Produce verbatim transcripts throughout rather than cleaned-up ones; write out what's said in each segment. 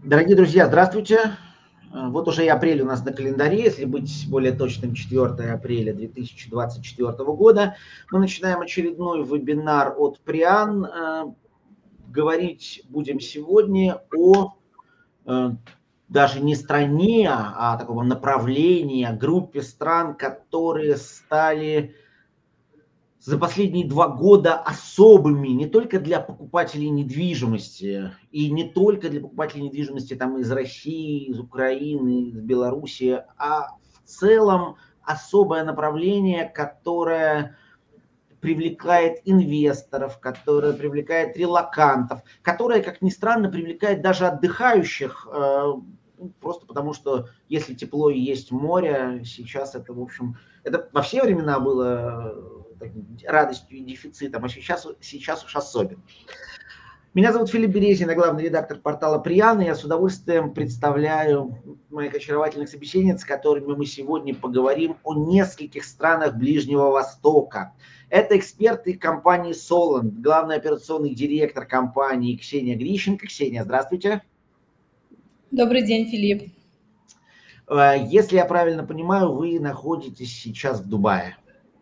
Дорогие друзья, здравствуйте. Вот уже и апрель у нас на календаре, если быть более точным, четвёртое апреля две тысячи двадцать четвёртого года. Мы начинаем очередной вебинар от Приан. Говорить будем сегодня о даже не стране, а таком направлении, о группе стран, которые стали за последние два года особыми не только для покупателей недвижимости, и не только для покупателей недвижимости там, из России, из Украины, из Беларуси, а в целом особое направление, которое привлекает инвесторов, которое привлекает релокантов, которое, как ни странно, привлекает даже отдыхающих, просто потому что если тепло и есть море, сейчас это, в общем, это во все времена было радостью и дефицитом, а сейчас, сейчас уж особенно. Меня зовут Филипп Березин, я главный редактор портала Приан, и я с удовольствием представляю моих очаровательных собеседниц, с которыми мы сегодня поговорим о нескольких странах Ближнего Востока. Это эксперты компании Solent, главный операционный директор компании Ксения Грищенко. Ксения, здравствуйте. Добрый день, Филипп. Если я правильно понимаю, вы находитесь сейчас в Дубае.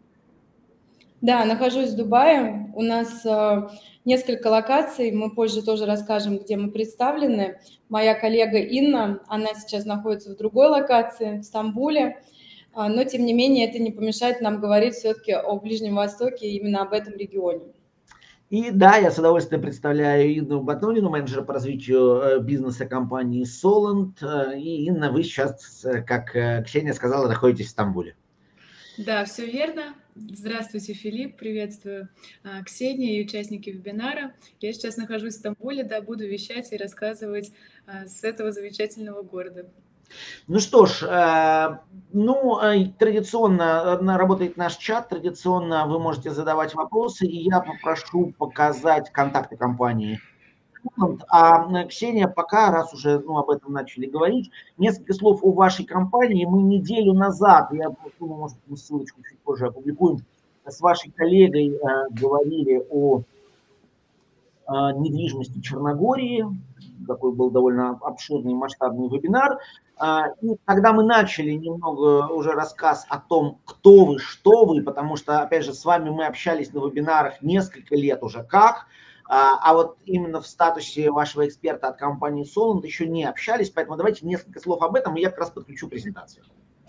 Да, нахожусь в Дубае. У нас э, несколько локаций. Мы позже тоже расскажем, где мы представлены. Моя коллега Инна, она сейчас находится в другой локации, в Стамбуле. Э, но, тем не менее, это не помешает нам говорить все-таки о Ближнем Востоке, именно об этом регионе. И да, я с удовольствием представляю Инну Батнунину, менеджера по развитию бизнеса компании Solent. И, Инна, вы сейчас, как Ксения сказала, находитесь в Стамбуле. Да, все верно. Здравствуйте, Филипп, приветствую Ксения и участники вебинара. Я сейчас нахожусь в Стамбуле, да, буду вещать и рассказывать с этого замечательного города. Ну что ж, э, ну, традиционно работает наш чат, традиционно вы можете задавать вопросы, и я попрошу показать контакты компании. А Ксения, пока, раз уже ну, об этом начали говорить, несколько слов о вашей компании. Мы неделю назад, я думаю, может, мы ссылочку чуть позже опубликуем, с вашей коллегой э, говорили о э, недвижимости Черногории. Такой был довольно обширный масштабный вебинар. И когда мы начали немного уже рассказ о том, кто вы, что вы, потому что, опять же, с вами мы общались на вебинарах несколько лет уже как, а вот именно в статусе вашего эксперта от компании Solent еще не общались, поэтому давайте несколько слов об этом, и я как раз подключу презентацию.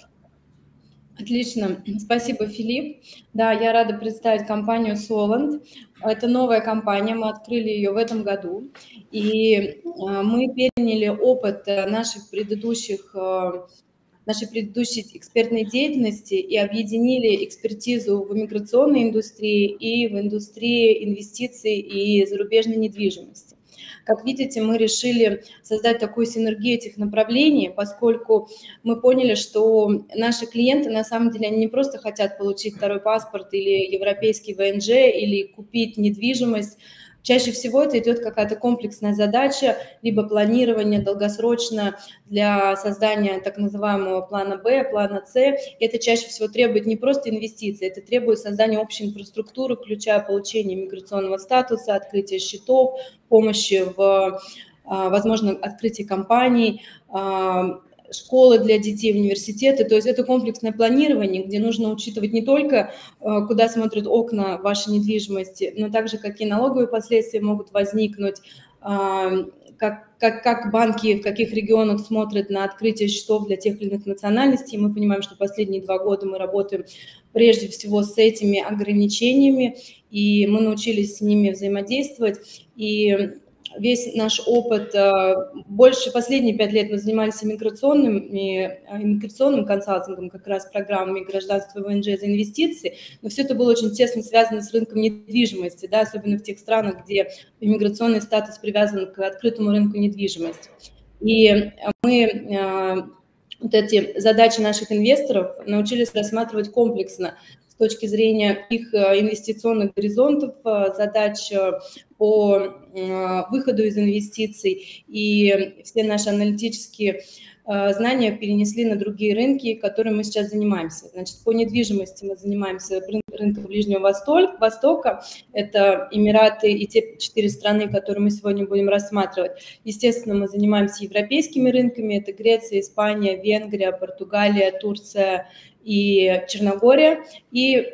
Отлично, спасибо, Филипп. Да, я рада представить компанию Solent. Это новая компания, мы открыли ее в этом году, и мы переняли опыт наших предыдущих, нашей предыдущей экспертной деятельности и объединили экспертизу в иммиграционной индустрии и в индустрии инвестиций и зарубежной недвижимости. Как видите, мы решили создать такую синергию этих направлений, поскольку мы поняли, что наши клиенты на самом деле они не просто хотят получить второй паспорт или европейский вэ эн жэ или купить недвижимость. Чаще всего это идет какая-то комплексная задача, либо планирование долгосрочно для создания так называемого плана Б, плана С. Это чаще всего требует не просто инвестиций, это требует создания общей инфраструктуры, включая получение миграционного статуса, открытие счетов, помощи в, возможно, открытии компаний, школы для детей, университеты. То есть это комплексное планирование, где нужно учитывать не только, куда смотрят окна вашей недвижимости, но также какие налоговые последствия могут возникнуть, как, как, как банки в каких регионах смотрят на открытие счетов для тех или иных национальностей. Мы понимаем, что последние два года мы работаем прежде всего с этими ограничениями, и мы научились с ними взаимодействовать. И весь наш опыт, больше последние пять лет мы занимались иммиграционным, иммиграционным консалтингом, как раз программами гражданства вэ эн жэ за инвестиции, но все это было очень тесно связано с рынком недвижимости, да, особенно в тех странах, где иммиграционный статус привязан к открытому рынку недвижимости. И мы вот эти задачи наших инвесторов научились рассматривать комплексно, с точки зрения их инвестиционных горизонтов, задач по выходу из инвестиций, и все наши аналитические знания перенесли на другие рынки, которыми мы сейчас занимаемся. Значит, по недвижимости мы занимаемся рынком Ближнего Востока, это Эмираты и те четыре страны, которые мы сегодня будем рассматривать. Естественно, мы занимаемся европейскими рынками, это Греция, Испания, Венгрия, Португалия, Турция и Черногория, и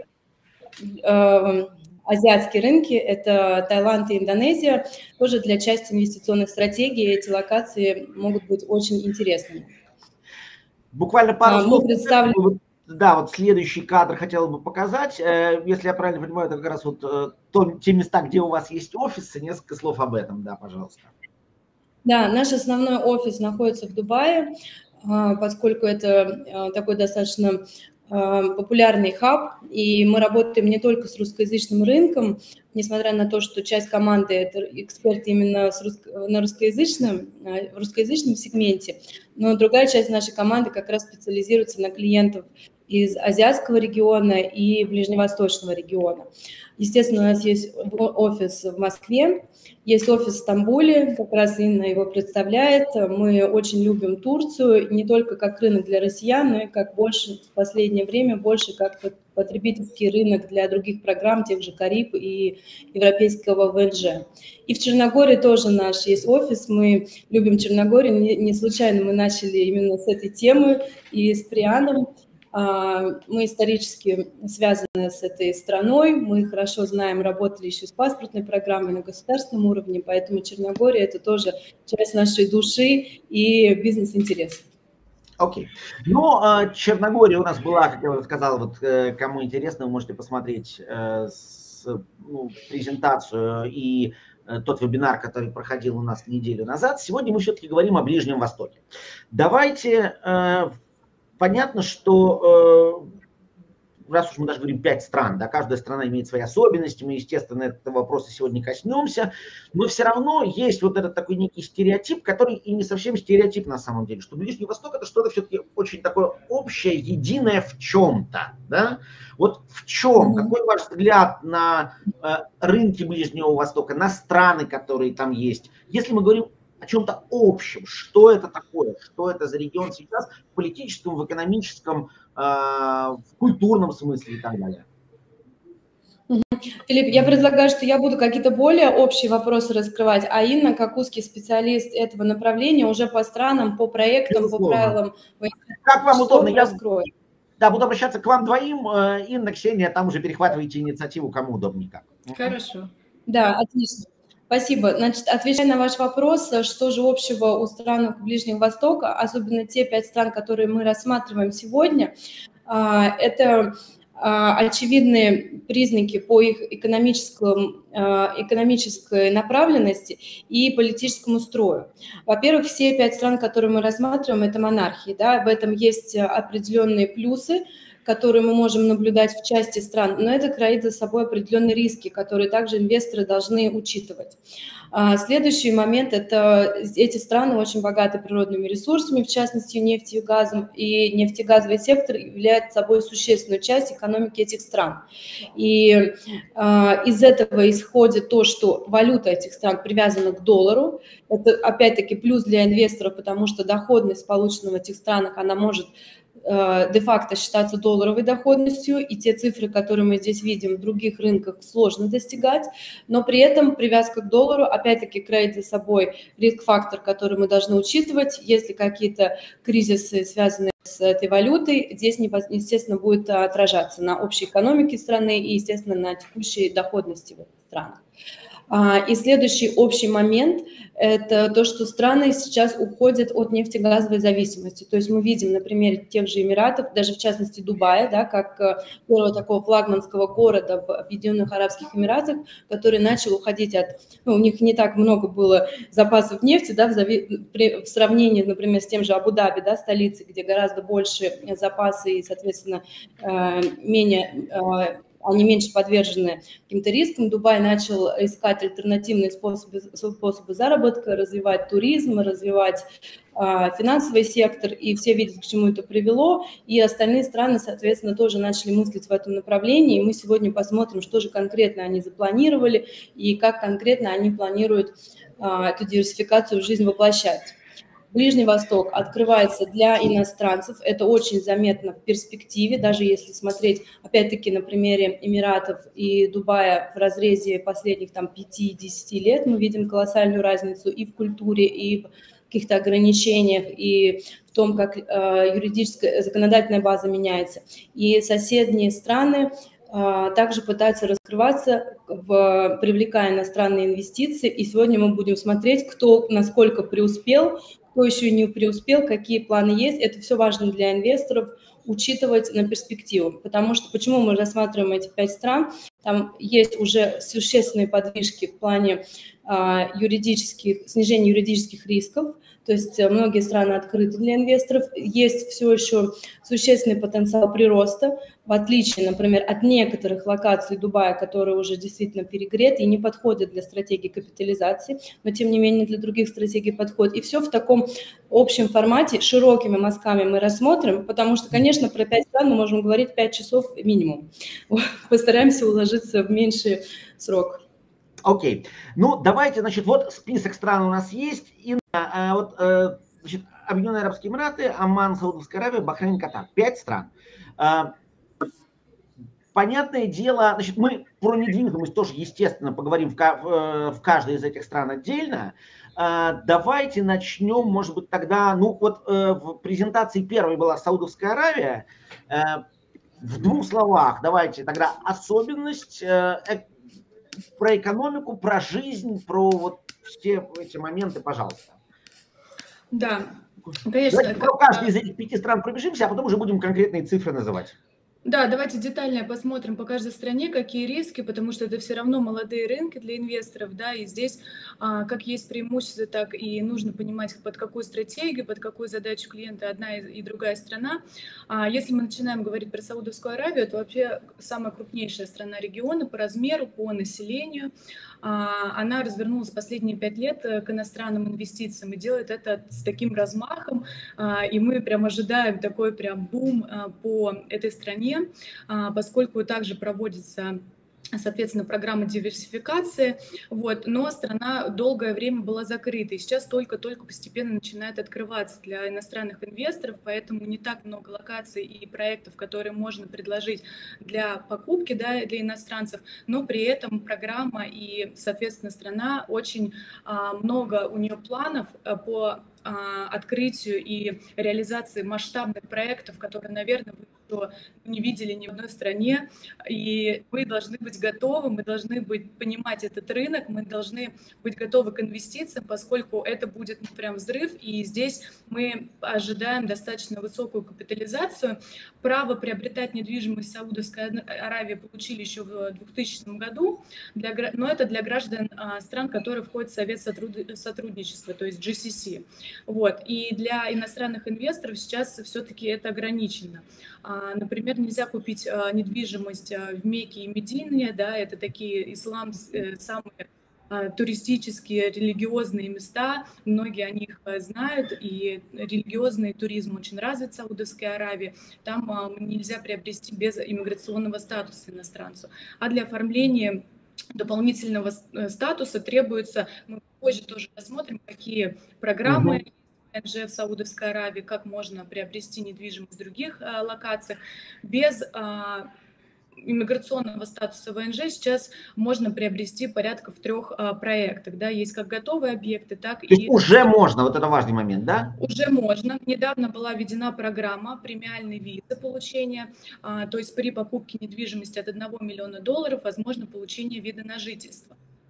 э, азиатские рынки, это Таиланд и Индонезия, тоже для части инвестиционных стратегий эти локации могут быть очень интересными. Буквально пару а, слов. Мы представлены... Да, вот следующий кадр хотел бы показать. Если я правильно понимаю, это как раз вот то, те места, где у вас есть офисы. Несколько слов об этом, да, пожалуйста. Да, наш основной офис находится в Дубае, поскольку это такой достаточно популярный хаб, и мы работаем не только с русскоязычным рынком, несмотря на то, что часть команды – это эксперты именно с русско- на русскоязычном, в русскоязычном сегменте, но другая часть нашей команды как раз специализируется на клиентов из азиатского региона и ближневосточного региона. Естественно, у нас есть офис в Москве, есть офис в Стамбуле, как раз Инна его представляет. Мы очень любим Турцию, не только как рынок для россиян, но и как больше в последнее время, больше как потребительский рынок для других программ, тех же Кариб и европейского вэ эн жэ. И в Черногории тоже наш есть офис, мы любим Черногорию, не, не случайно мы начали именно с этой темы и с Прианом. Мы исторически связаны с этой страной, мы хорошо знаем, работали еще с паспортной программой на государственном уровне, поэтому Черногория – это тоже часть нашей души и бизнес-интересов. Окей. Okay. Ну, Черногория у нас была, как я уже сказал, вот кому интересно, вы можете посмотреть с, ну, презентацию и тот вебинар, который проходил у нас неделю назад. Сегодня мы все-таки говорим о Ближнем Востоке. Давайте... Понятно, что э, раз уж мы даже говорим пять стран, да, каждая страна имеет свои особенности, мы, естественно, этого вопроса сегодня коснемся, но все равно есть вот этот такой некий стереотип, который и не совсем стереотип на самом деле, что Ближний Восток – это что-то все-таки очень такое общее, единое в чем-то. Да? Вот в чем? Mm-hmm. Какой ваш взгляд на э, рынки Ближнего Востока, на страны, которые там есть? Если мы говорим о чем-то общем, что это такое, что это за регион сейчас в политическом, в экономическом, э, в культурном смысле и так далее. Филипп, я предлагаю, что я буду какие-то более общие вопросы раскрывать, а Инна, как узкий специалист этого направления, уже по странам, по проектам, Безусловно. По правилам, как вам удобно, я раскрою. Да, буду обращаться к вам двоим, Инна, Ксения, там уже перехватываете инициативу, кому удобнее как. Хорошо. Да, отлично. Спасибо. Значит, отвечая на ваш вопрос, что же общего у стран Ближнего Востока, особенно те пять стран, которые мы рассматриваем сегодня, это очевидные признаки по их экономическому, экономической направленности и политическому строю. Во-первых, все пять стран, которые мы рассматриваем, это монархии, да, в этом есть определенные плюсы, которые мы можем наблюдать в части стран, но это кроит за собой определенные риски, которые также инвесторы должны учитывать. Следующий момент – это эти страны очень богаты природными ресурсами, в частности нефтью и газом, и нефтегазовый сектор является собой существенную часть экономики этих стран. И из этого исходит то, что валюта этих стран привязана к доллару. Это опять-таки плюс для инвесторов, потому что доходность, полученная в этих странах, она может де-факто считаться долларовой доходностью, и те цифры, которые мы здесь видим, в других рынках сложно достигать, но при этом привязка к доллару опять-таки кроет за собой риск-фактор, который мы должны учитывать. Если какие-то кризисы, связанные с этой валютой, здесь, естественно, будет отражаться на общей экономике страны и, естественно, на текущей доходности в этих странах. И следующий общий момент – это то, что страны сейчас уходят от нефтегазовой зависимости. То есть мы видим на примере тех же Эмиратов, даже в частности Дубая, да, как первого такого флагманского города в Объединенных Арабских Эмиратах, который начал уходить от… Ну, у них не так много было запасов нефти, да, в, зави... в сравнении, например, с тем же Абу-Даби, да, столицей, где гораздо больше запасы и, соответственно, менее… они меньше подвержены каким-то рискам. Дубай начал искать альтернативные способы, способы заработка, развивать туризм, развивать финансовый сектор, и все видят, к чему это привело, и остальные страны, соответственно, тоже начали мыслить в этом направлении, и мы сегодня посмотрим, что же конкретно они запланировали, и как конкретно они планируют эту диверсификацию в жизнь воплощать. Ближний Восток открывается для иностранцев, это очень заметно в перспективе, даже если смотреть, опять-таки, на примере Эмиратов и Дубая в разрезе последних там пяти-десяти лет, мы видим колоссальную разницу и в культуре, и в каких-то ограничениях, и в том, как э, юридическая, законодательная база меняется. И соседние страны э, также пытаются раскрываться, в, привлекая иностранные инвестиции. И сегодня мы будем смотреть, кто насколько преуспел, кто еще не преуспел, какие планы есть. Это все важно для инвесторов учитывать на перспективу. Потому что почему мы рассматриваем эти пять стран? Там есть уже существенные подвижки в плане а, юридических, снижения юридических рисков. То есть многие страны открыты для инвесторов. Есть все еще существенный потенциал прироста, в отличие, например, от некоторых локаций Дубая, которые уже действительно перегреты и не подходят для стратегии капитализации, но тем не менее для других стратегий подходят. И все в таком общем формате, широкими мазками мы рассмотрим, потому что, конечно, про пять стран мы можем говорить пять часов минимум. Постараемся уложиться в меньший срок. Окей. Okay. Ну, давайте, значит, вот список стран у нас есть. И, а, вот, а, значит, Объединенные Арабские Эмираты, Оман, Саудовская Аравия, Бахрейн, Катар. Пять стран. А, понятное дело, значит, мы про недвижимость тоже, естественно, поговорим в, в, в каждой из этих стран отдельно. А, давайте начнем, может быть, тогда, ну, вот э, в презентации первой была Саудовская Аравия. Э, в двух словах, давайте тогда особенность, э, про экономику, про жизнь, про вот все эти моменты, пожалуйста. Да, конечно. Давайте про каждый из этих пяти стран пробежимся, а потом уже будем конкретные цифры называть. Да, давайте детально посмотрим по каждой стране, какие риски, потому что это все равно молодые рынки для инвесторов, да, и здесь а, как есть преимущества, так и нужно понимать, под какую стратегию, под какую задачу клиента одна и другая страна. А, если мы начинаем говорить про Саудовскую Аравию, то вообще самая крупнейшая страна региона по размеру, по населению. А, она развернулась последние пять лет к иностранным инвестициям и делает это с таким размахом, а, и мы прям ожидаем такой прям бум а, по этой стране, поскольку также проводится, соответственно, программа диверсификации, вот, но страна долгое время была закрыта, и сейчас только-только постепенно начинает открываться для иностранных инвесторов, поэтому не так много локаций и проектов, которые можно предложить для покупки, да, для иностранцев, но при этом программа и, соответственно, страна очень а, много у нее планов а, по а, открытию и реализации масштабных проектов, которые, наверное, вы еще не видели ни в одной стране, и мы должны быть готовы, мы должны быть, понимать этот рынок, мы должны быть готовы к инвестициям, поскольку это будет, ну, прям взрыв, и здесь мы ожидаем достаточно высокую капитализацию. Право приобретать недвижимость Саудовской Аравии получили еще в двухтысячном году, для, но это для граждан а, стран, которые входят в Совет сотрудничества, то есть джи си си. Вот. И для иностранных инвесторов сейчас все-таки это ограничено. А, например, нельзя купить а, недвижимость а, в Мекке и Медине, да, это такие ислам, э, самые а, туристические, религиозные места, многие о них а, знают, и религиозный туризм очень развит в Саудовской Аравии, там а, нельзя приобрести без иммиграционного статуса иностранцу. А для оформления дополнительного статуса требуется, мы позже тоже посмотрим, какие программы Угу. эн жэ в Саудовской Аравии, как можно приобрести недвижимость в других а, локациях. Без а, иммиграционного статуса в эн жэ сейчас можно приобрести порядка в трех а, проектах. Да? Есть как готовые объекты, так То есть и... уже можно, вот это важный момент, да? Уже можно. Недавно была введена программа премиальной визы получения, а, то есть при покупке недвижимости от одного миллиона долларов возможно получение вида на жительство.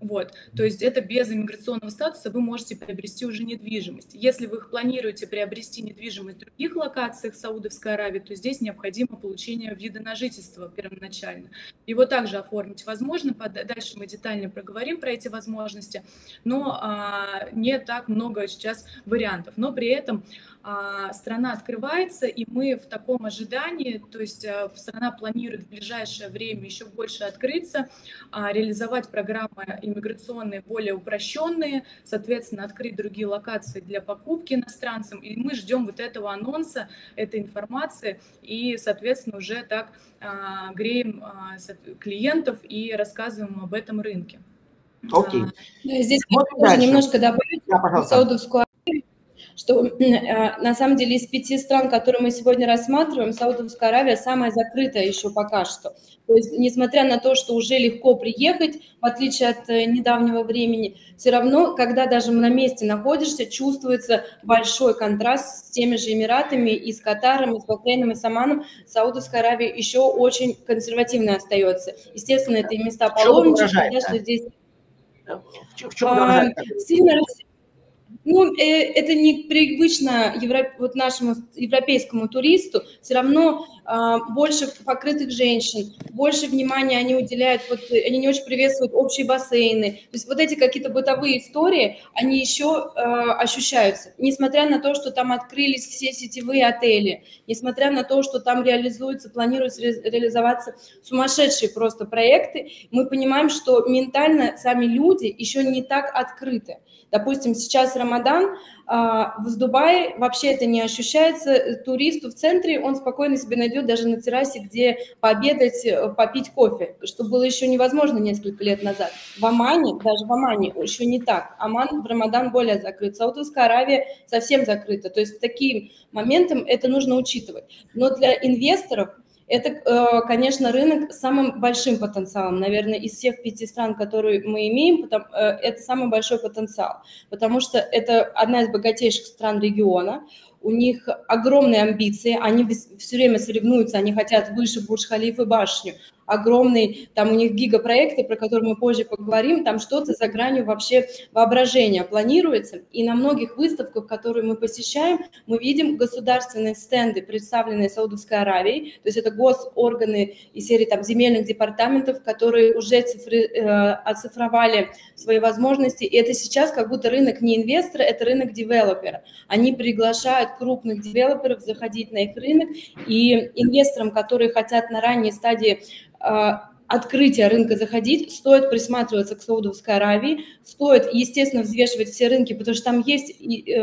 Вот, то есть это без иммиграционного статуса вы можете приобрести уже недвижимость. Если вы планируете приобрести недвижимость в других локациях Саудовской Аравии, то здесь необходимо получение вида на жительство первоначально. Его также оформить возможно, дальше мы детально проговорим про эти возможности, но а, не так много сейчас вариантов. Но при этом а, страна открывается, и мы в таком ожидании, то есть а, страна планирует в ближайшее время еще больше открыться, а, реализовать программы иммиграционные более упрощенные, соответственно, открыть другие локации для покупки иностранцам. И мы ждем вот этого анонса, этой информации, и, соответственно, уже так а, греем а, клиентов и рассказываем об этом рынке. Окей. Да, здесь можно немножко добавить да, Саудовскую Аравию, что на самом деле из пяти стран, которые мы сегодня рассматриваем, Саудовская Аравия самая закрытая еще пока что. То есть, несмотря на то, что уже легко приехать, в отличие от недавнего времени, все равно, когда даже на месте находишься, чувствуется большой контраст с теми же Эмиратами, и с Катаром, и с Бахрейном, и с Оманом. Саудовская Аравия еще очень консервативной остается. Естественно, это и места паломничества, да, что здесь... В чем а, сильно Ну, это непривычно евро... вот нашему европейскому туристу. Все равно э, больше покрытых женщин, больше внимания они уделяют, вот, они не очень приветствуют общие бассейны. То есть вот эти какие-то бытовые истории, они еще э, ощущаются. Несмотря на то, что там открылись все сетевые отели, несмотря на то, что там реализуются, планируются ре... реализоваться сумасшедшие просто проекты, мы понимаем, что ментально сами люди еще не так открыты. Допустим, сейчас Рамадан, в Дубае вообще это не ощущается. Туристу в центре, он спокойно себе найдет даже на террасе, где пообедать, попить кофе, что было еще невозможно несколько лет назад. В Омане, даже в Омане еще не так. Оман в Рамадан более закрыт. Саудовская Аравия совсем закрыта. То есть в такие моменты это нужно учитывать. Но для инвесторов это, конечно, рынок с самым большим потенциалом, наверное, из всех пяти стран, которые мы имеем, это самый большой потенциал, потому что это одна из богатейших стран региона, у них огромные амбиции, они все время соревнуются, они хотят выше Бурдж-Халифы башню, огромный, там у них гигапроекты, про которые мы позже поговорим, там что-то за гранью вообще воображения планируется, и на многих выставках, которые мы посещаем, мы видим государственные стенды, представленные Саудовской Аравией, то есть это госорганы из серии там земельных департаментов, которые уже цифры, э, оцифровали свои возможности, и это сейчас как будто рынок не инвестора, это рынок девелопера, они приглашают крупных девелоперов заходить на их рынок, и инвесторам, которые хотят на ранней стадии открытия рынка заходить, стоит присматриваться к Саудовской Аравии, стоит, естественно, взвешивать все рынки, потому что там есть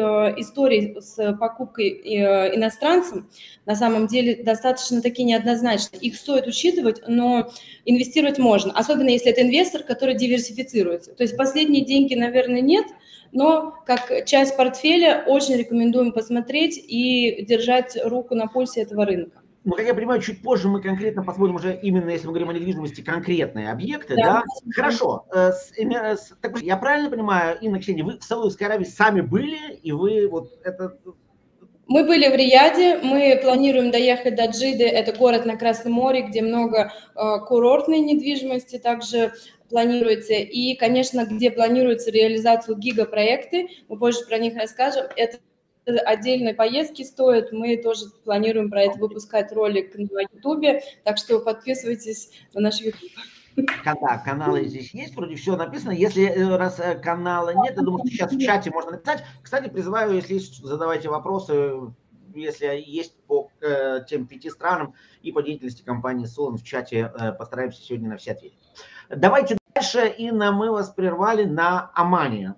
истории с покупкой иностранцем, на самом деле достаточно такие неоднозначные. Их стоит учитывать, но инвестировать можно, особенно если это инвестор, который диверсифицируется. То есть последние деньги, наверное, нет, но как часть портфеля очень рекомендуем посмотреть и держать руку на пульсе этого рынка. Ну, как я понимаю, чуть позже мы конкретно посмотрим уже именно, если мы говорим о недвижимости, конкретные объекты, да? да? Хорошо. Я правильно понимаю, Инна, Ксения, вы в Саудовской Аравии сами были, и вы вот это... Мы были в Рияде, мы планируем доехать до Джиды, это город на Красном море, где много э, курортной недвижимости также планируется, и, конечно, где планируется реализацию гигапроекты, мы позже про них расскажем, это отдельной поездки стоит, мы тоже планируем про это выпускать ролик на Ютубе, так что подписывайтесь на наш Ютуб. Да, каналы здесь есть, вроде все написано. Если раз канала нет, я думаю, что сейчас в чате можно написать. Кстати, призываю, если есть, задавайте вопросы, если есть по э, тем пяти странам и по деятельности компании Solent в чате, э, постараемся сегодня на все ответить. Давайте дальше, Инна, мы вас прервали на Омане.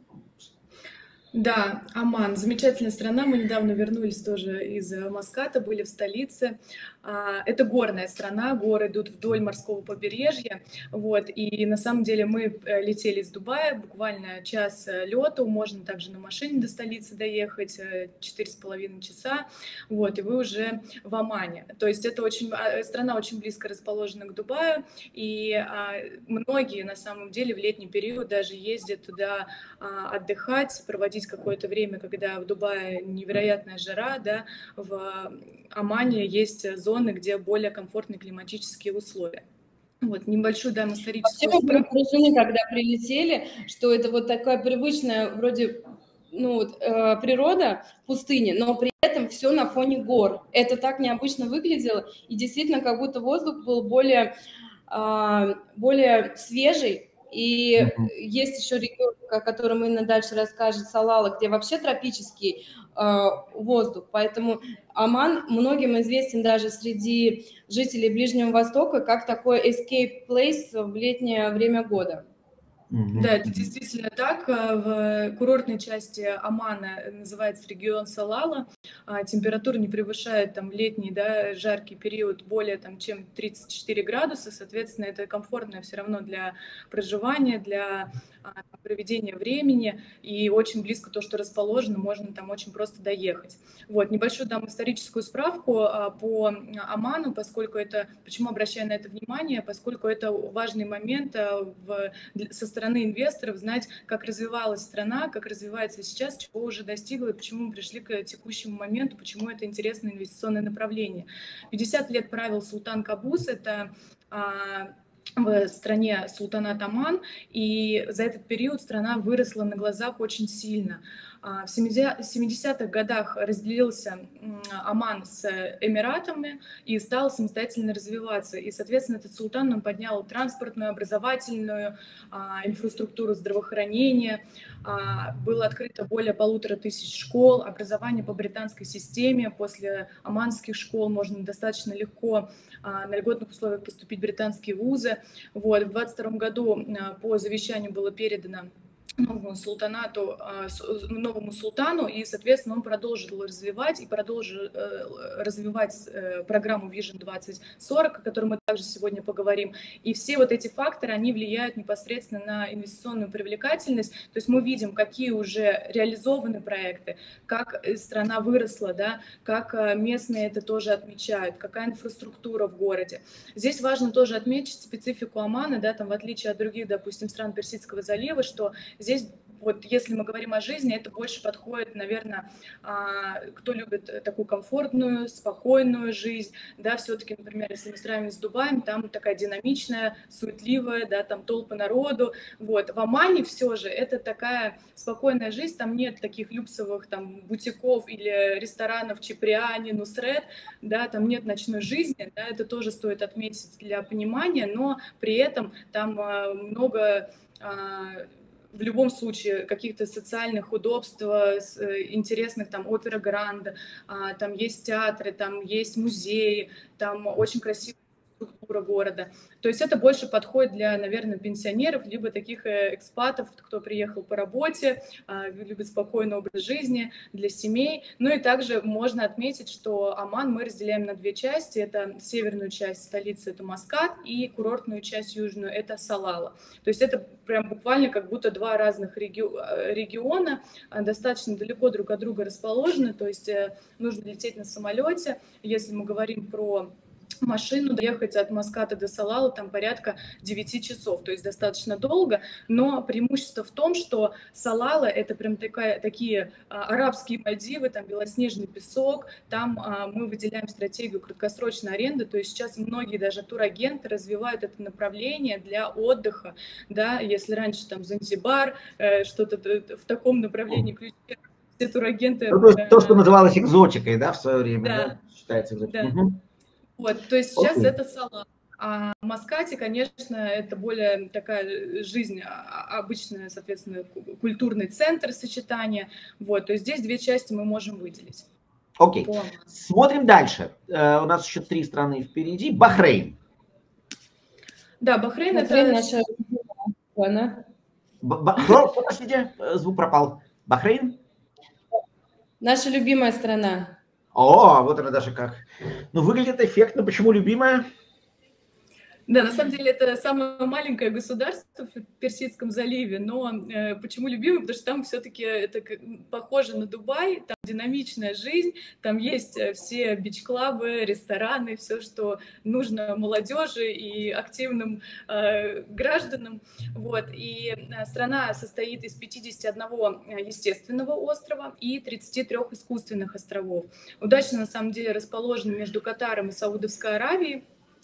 Да, Оман, замечательная страна. Мы недавно вернулись тоже из Маската, были в столице. Это горная страна, горы идут вдоль морского побережья. Вот, и на самом деле мы летели из Дубая, буквально час лету, можно также на машине до столицы доехать, четыре с половиной часа. Вот, и вы уже в Омане. То есть это очень, страна очень близко расположена к Дубаю, и многие на самом деле в летний период даже ездят туда отдыхать, проводить какое-то время, когда в Дубае невероятная жара, да, в Омане есть зоны, где более комфортные климатические условия. Вот, небольшую дам Вообще историческую мы были справку. поражены, когда прилетели, что это вот такая привычная вроде ну, вот, э, природа пустыни, но при этом все на фоне гор. Это так необычно выглядело, и действительно как будто воздух был более, а, более свежий. И Мгм. есть еще регион, о котором Инна дальше расскажет, Салала, где вообще тропический э, воздух. Поэтому Оман многим известен даже среди жителей Ближнего Востока как такой escape place в летнее время года. Мгм. Да, это Мгм. действительно так. А, В курортной части Омана называется регион Салала. А, Температура не превышает там в летний, да, жаркий период более там, чем тридцать четыре градуса. Соответственно, это комфортно все равно для проживания, для а, проведения времени. И очень близко то, что расположено, можно там очень просто доехать. Вот, небольшую дам историческую справку а, по Оману, поскольку это, почему обращаю на это внимание, поскольку это важный момент а, в, для- со стороны инвесторов знать, как развивалась страна, как развивается сейчас, чего уже достигла и почему мы пришли к текущему моменту, почему это интересное инвестиционное направление. пятьдесят лет правил султан Кабус, это а, в стране султанат Оман, и за этот период страна выросла на глазах очень сильно. А, В семидесятых годах разделился м, Оман с Эмиратами и стал самостоятельно развиваться. И, соответственно, этот султан он поднял транспортную, образовательную а, инфраструктуру здравоохранения. А, Было открыто более полутора тысяч школ, образование по британской системе. После оманских школ можно достаточно легко а, на льготных условиях поступить в британские вузы. Вот. В двадцать втором году а, по завещанию было передано новому султанату, а, с- новому султану, и, соответственно, он продолжил развивать и продолжил э, развивать э, программу Vision двадцать сорок, о которой мы также сегодня поговорим. И все вот эти факторы, они влияют непосредственно на инвестиционную привлекательность. То есть мы видим, какие уже реализованы проекты, как э, страна выросла, да, как э, местные это тоже отмечают, какая инфраструктура в городе. Здесь важно тоже отметить специфику Омана, да, там в отличие от других, допустим, стран Персидского залива, что здесь вот если мы говорим о жизни, это больше подходит, наверное, а, кто любит такую комфортную, спокойную жизнь, да, все-таки, например, если мы сравним с Дубаем, там такая динамичная, суетливая, да, там толпы народу, вот. В Омане все же это такая спокойная жизнь, там нет таких люксовых там бутиков или ресторанов Чиприани, Нусрет, да, там нет ночной жизни, да, это тоже стоит отметить для понимания, но при этом там а, много а, в любом случае каких-то социальных удобств, с, э, интересных, там опера Гранд, а, там есть театры, там есть музеи, там очень красивая структура города. То есть это больше подходит для, наверное, пенсионеров, либо таких э, экспатов, кто приехал по работе, а, любит спокойный образ жизни, для семей. Ну и также можно отметить, что Оман мы разделяем на две части. Это северную часть столицы, это Маскат, и курортную часть южную, это Салала. То есть это прям буквально как будто два разных реги- региона, а, достаточно далеко друг от друга расположены, то есть э, нужно лететь на самолете. Если мы говорим про машину, доехать от Маската до Салала там порядка девяти часов, то есть достаточно долго, но преимущество в том, что Салала это прям такая, такие а, арабские Мальдивы, там белоснежный песок, там а, мы выделяем стратегию краткосрочной аренды, то есть сейчас многие даже турагенты развивают это направление для отдыха, да, если раньше там Занзибар, э, что-то в таком направлении ключе, все турагенты... Ну, то есть то, что э, называлось экзотикой, да, в свое время, да, да, считается экзотикой. да. Мгм. Вот, то есть сейчас Окей. это Салала. А в Маскате, конечно, это более такая жизнь, а- обычная, соответственно, ку- культурный центр сочетания. Вот, то есть здесь две части мы можем выделить Окей. по Оману. Смотрим дальше. Э, У нас еще три страны впереди. Бахрейн. Да, Бахрейн Бахрейн это наша страна. Б- Ба- Кто? Простите, э, звук пропал. Бахрейн? Наша любимая страна. О, вот она даже как. Ну, выглядит эффектно. Почему любимая? Да, на самом деле это самое маленькое государство в Персидском заливе, но э, почему любимый? Потому что там все-таки это как- похоже на Дубай, там динамичная жизнь, там есть э, все бич-клабы, рестораны, все, что нужно молодежи и активным э, гражданам. Вот. И э, страна состоит из пятидесяти одного естественного острова и тридцати трёх искусственных островов. Удачно, на самом деле, расположена между Катаром и Саудовской Аравией.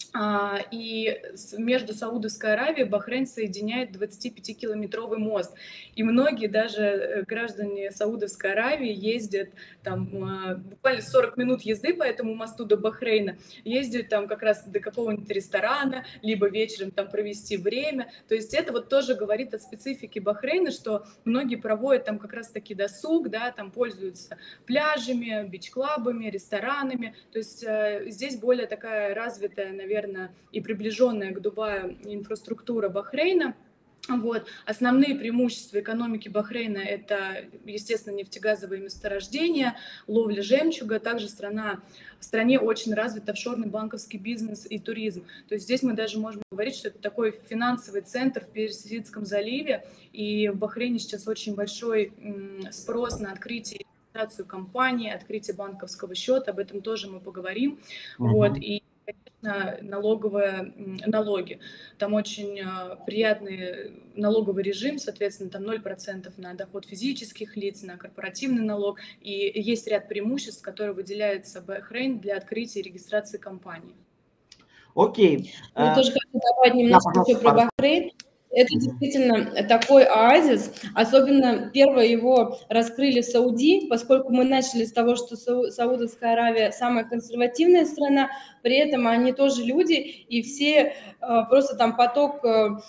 И между Саудовской Аравией и Бахрейн соединяет двадцатипятикилометровый мост. И многие даже граждане Саудовской Аравии ездят там буквально сорок минут езды по этому мосту до Бахрейна, ездят там как раз до какого-нибудь ресторана, либо вечером там провести время. То есть это вот тоже говорит о специфике Бахрейна, что многие проводят там как раз-таки досуг, да, там пользуются пляжами, бич-клабами, ресторанами. То есть здесь более такая развитая, наверное, и приближенная к Дубаю инфраструктура Бахрейна. Вот. Основные преимущества экономики Бахрейна – это, естественно, нефтегазовые месторождения, ловля жемчуга. Также страна, в стране очень развит офшорный банковский бизнес и туризм. То есть здесь мы даже можем говорить, что это такой финансовый центр в Персидском заливе. И в Бахрейне сейчас очень большой спрос на открытие и регистрацию компании, открытие банковского счета. Об этом тоже мы поговорим. Uh-huh. Вот. И конечно, налоговые налоги. Там очень приятный налоговый режим, соответственно, там ноль процентов на доход физических лиц, на корпоративный налог. И есть ряд преимуществ, которые выделяется Бахрейн для открытия и регистрации компании. Окей. Я тоже хочу добавить немножко да, еще про Бахрейн. Это действительно такой оазис, особенно первое его раскрыли Сауди, поскольку мы начали с того, что Саудовская Аравия самая консервативная страна, при этом они тоже люди, и все просто там поток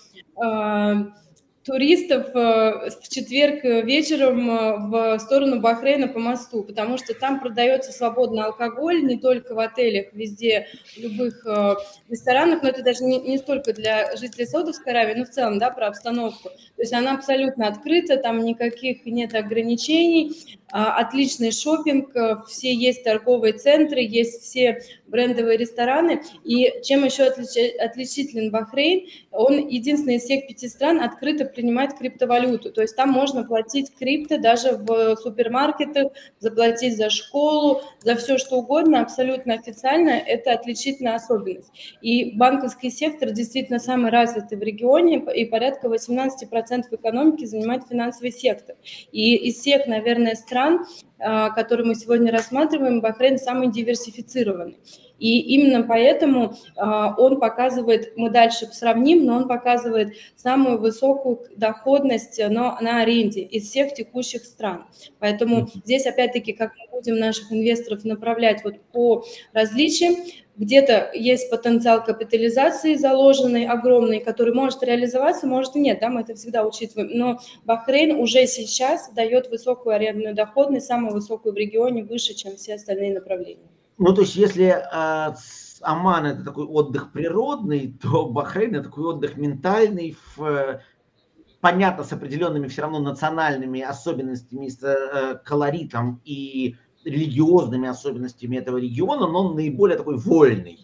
туристов в четверг вечером в сторону Бахрейна по мосту, потому что там продается свободно алкоголь, не только в отелях, везде, в любых ресторанах, но это даже не, не столько для жителей Саудовской Аравии, но в целом, да, про обстановку. То есть она абсолютно открыта, там никаких нет ограничений, отличный шопинг, все есть торговые центры, есть все брендовые рестораны. И чем еще отличителен Бахрейн, он единственный из всех пяти стран открыто принимает криптовалюту. То есть там можно платить крипто даже в супермаркетах, заплатить за школу, за все что угодно, абсолютно официально. Это отличительная особенность. И банковский сектор действительно самый развитый в регионе, и порядка восемнадцать процентов экономики занимает финансовый сектор. И из всех, наверное, стран, которые мы сегодня рассматриваем, Бахрейн самый диверсифицированный. И именно поэтому он показывает, мы дальше сравним, но он показывает самую высокую доходность на, на аренде из всех текущих стран. Поэтому здесь, опять-таки, как мы будем наших инвесторов направлять вот по различиям, где-то есть потенциал капитализации заложенный, огромный, который может реализоваться, может и нет, да, мы это всегда учитываем. Но Бахрейн уже сейчас дает высокую арендную доходность, самую высокую в регионе, выше, чем все остальные направления. Ну, то есть, если э, Оман – это такой отдых природный, то Бахрейн – это такой отдых ментальный, в, э, понятно, с определенными все равно национальными особенностями, с э, колоритом и религиозными особенностями этого региона, но он наиболее такой вольный.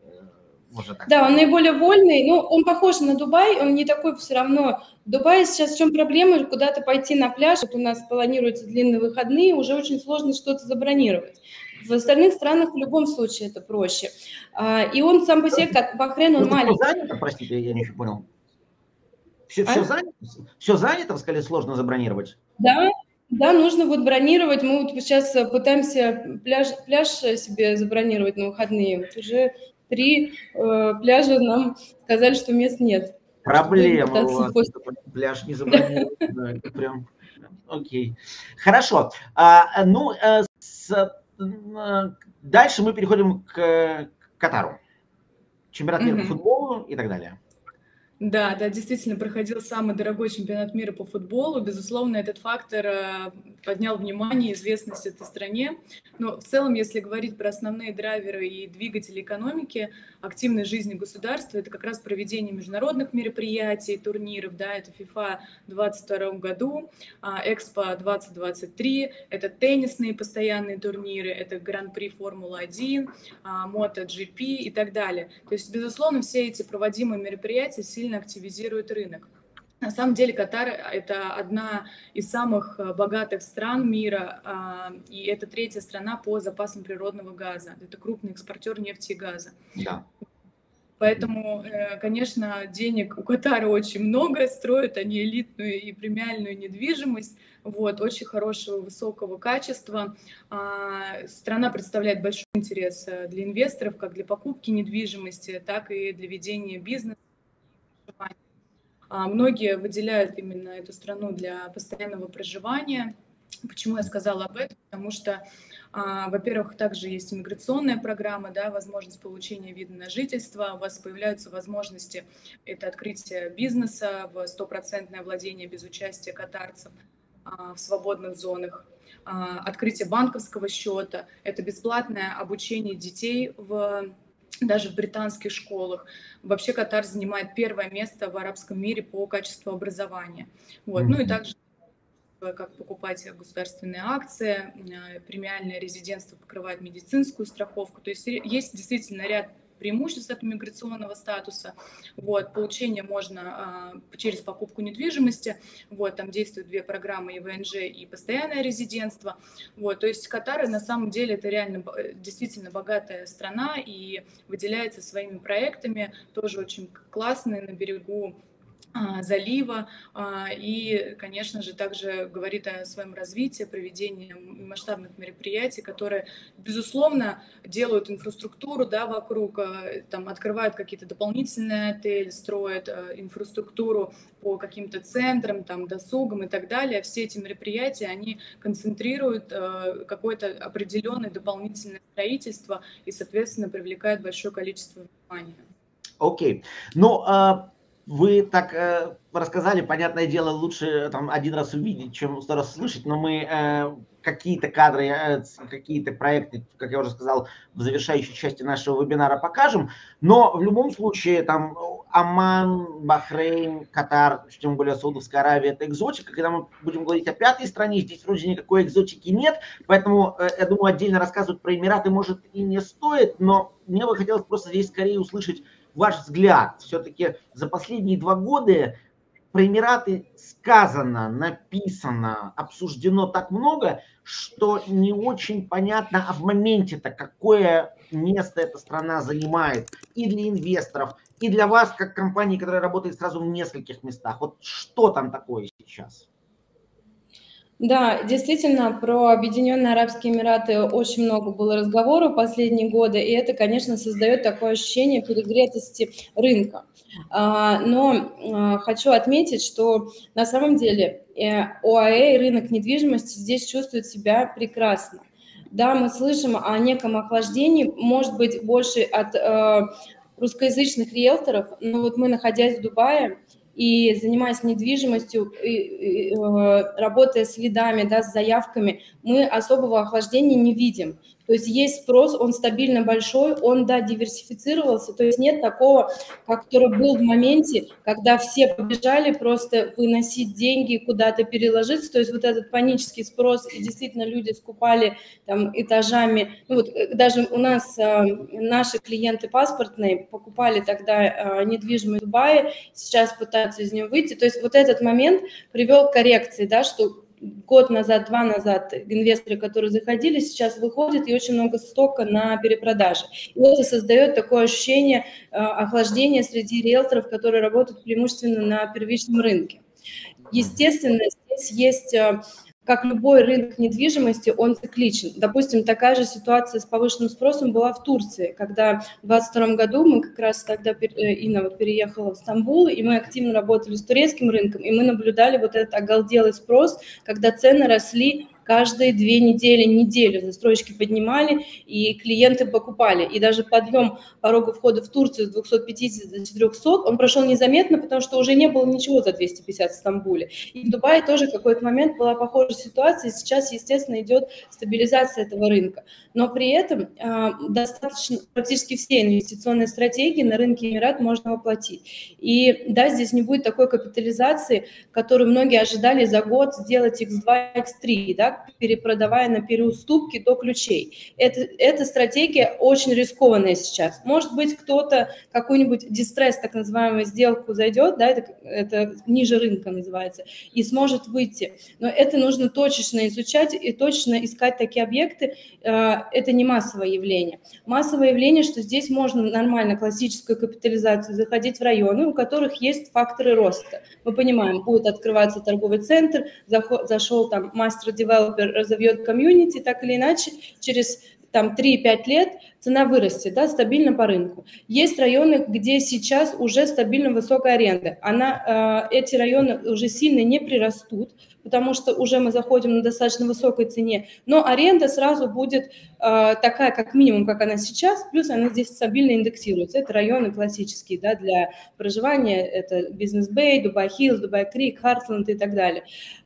Можно так да, сказать. Он наиболее вольный, но он похож на Дубай, он не такой все равно. В Дубае сейчас в чем проблема? Куда-то пойти на пляж, вот у нас планируются длинные выходные, уже очень сложно что-то забронировать. В остальных странах в любом случае это проще. И он сам по себе, как Бахрейн, он маленький. Все занято, простите, я не очень понял. Все, а? все, занято? все занято, в скале сложно забронировать? Да. Да, нужно вот бронировать. Мы вот сейчас пытаемся пляж, пляж себе забронировать на выходные. Вот уже три э, пляжа нам сказали, что мест нет. Проблема у вас. Пляж не забронировать. Да, это прям... Окей. Хорошо. А, ну, с, дальше мы переходим к Катару. Чемпионат мира по футболу и так далее. Да, да, действительно проходил самый дорогой чемпионат мира по футболу. Безусловно, этот фактор поднял внимание и известность этой стране. Но в целом, если говорить про основные драйверы и двигатели экономики, активной жизни государства, это как раз проведение международных мероприятий, турниров, да, это FIFA в двадцать втором году, Экспо двадцать двадцать три, это теннисные постоянные турниры, это Гран-при Формула один, Мото джи пи и так далее. То есть, безусловно, все эти проводимые мероприятия сильно активизирует рынок. На самом деле Катар – это одна из самых богатых стран мира, и это третья страна по запасам природного газа. Это крупный экспортер нефти и газа. Да. Поэтому, конечно, денег у Катара очень много, строят они элитную и премиальную недвижимость, вот, очень хорошего, высокого качества. Страна представляет большой интерес для инвесторов, как для покупки недвижимости, так и для ведения бизнеса. Многие выделяют именно эту страну для постоянного проживания. Почему я сказала об этом? Потому что, во-первых, также есть иммиграционная программа, да, возможность получения вида на жительство, у вас появляются возможности, это открытие бизнеса в стопроцентное владение без участия катарцев в свободных зонах, открытие банковского счета, это бесплатное обучение детей в даже в британских школах. Вообще Катар занимает первое место в арабском мире по качеству образования. Вот. Mm-hmm. Ну и также как покупать государственные акции, премиальное резидентство покрывает медицинскую страховку. То есть есть действительно ряд преимуществ от миграционного статуса. Вот, получение можно а, через покупку недвижимости. Вот, там действуют две программы, и вэ эн жэ, и постоянное резидентство. Вот, то есть Катар на самом деле это реально действительно богатая страна и выделяется своими проектами, тоже очень классные, на берегу залива, и, конечно же, также говорит о своем развитии, проведении масштабных мероприятий, которые, безусловно, делают инфраструктуру, да, вокруг, там, открывают какие-то дополнительные отели, строят инфраструктуру по каким-то центрам, там, досугам и так далее. Все эти мероприятия, они концентрируют какое-то определенное дополнительное строительство и, соответственно, привлекают большое количество внимания. Окей. Okay. Ну, uh... Вы так э, рассказали, понятное дело, лучше там один раз увидеть, чем сто раз слышать, но мы э, какие-то кадры, э, какие-то проекты, как я уже сказал, в завершающей части нашего вебинара покажем, но в любом случае там Оман, Бахрейн, Катар, тем более Саудовская Аравия, это экзотика. Когда мы будем говорить о пятой стране, здесь вроде никакой экзотики нет, поэтому, э, я думаю, отдельно рассказывать про Эмираты может и не стоит, но мне бы хотелось просто здесь скорее услышать ваш взгляд. Все-таки за последние два года про Эмираты сказано, написано, обсуждено так много, что не очень понятно, а в моменте-то какое место эта страна занимает и для инвесторов, и для вас, как компании, которая работает сразу в нескольких местах. Вот что там такое сейчас? Да, действительно, про Объединенные Арабские Эмираты очень много было разговоров в последние годы, и это, конечно, создает такое ощущение перегретости рынка. Но хочу отметить, что на самом деле ОАЭ, рынок недвижимости, здесь чувствует себя прекрасно. Да, мы слышим о неком охлаждении, может быть, больше от русскоязычных риэлторов, но вот мы, находясь в Дубае, и занимаясь недвижимостью, и, и, э, работая с лидами, да, с заявками, мы особого охлаждения не видим. То есть есть спрос, он стабильно большой, он, да, диверсифицировался, то есть нет такого, как который был в моменте, когда все побежали просто выносить деньги, куда-то переложиться, то есть вот этот панический спрос, и действительно люди скупали там этажами, ну вот даже у нас э, наши клиенты паспортные покупали тогда э, недвижимость в Дубае, сейчас пытаются из нее выйти, то есть вот этот момент привел к коррекции, да, что год назад, два назад инвесторы, которые заходили, сейчас выходят, и очень много стока на перепродаже. И это создает такое ощущение э, охлаждения среди риэлторов, которые работают преимущественно на первичном рынке. Естественно, здесь есть, э, как любой рынок недвижимости, он цикличен. Допустим, такая же ситуация с повышенным спросом была в Турции, когда в двадцать втором году мы как раз тогда, Инна вот переехала в Стамбул, и мы активно работали с турецким рынком, и мы наблюдали вот этот оголделый спрос, когда цены росли каждые две недели, неделю застройщики поднимали, и клиенты покупали. И даже подъем порога входа в Турцию с двухсот пятидесяти до четырёхсот, он прошел незаметно, потому что уже не было ничего за двести пятьдесят в Стамбуле. И в Дубае тоже в какой-то момент была похожая ситуация, и сейчас, естественно, идет стабилизация этого рынка. Но при этом э, достаточно, практически все инвестиционные стратегии на рынке Эмират можно воплотить. И да, здесь не будет такой капитализации, которую многие ожидали за год сделать икс два, икс три, да, да, перепродавая на переуступки до ключей. Это, эта стратегия очень рискованная сейчас. Может быть, кто-то какую-нибудь дистресс, так называемую, сделку зайдет, да, это, это ниже рынка называется, и сможет выйти. Но это нужно точечно изучать и точно искать такие объекты. Это не массовое явление. Массовое явление, что здесь можно нормально классическую капитализацию заходить в районы, у которых есть факторы роста. Мы понимаем, будет открываться торговый центр, зашел там мастер-девелопер, разовьет комьюнити, так или иначе, через там три-пять лет цена вырастет, да, стабильно по рынку. Есть районы, где сейчас уже стабильно высокая аренда. Она, э, эти районы уже сильно не прирастут, потому что уже мы заходим на достаточно высокой цене, но аренда сразу будет э, такая, как минимум, как она сейчас, плюс она здесь стабильно индексируется. Это районы классические, да, для проживания, это Бизнес-Бэй, Дубай-Хиллз, Дубай-Крик, Хартленд и так далее.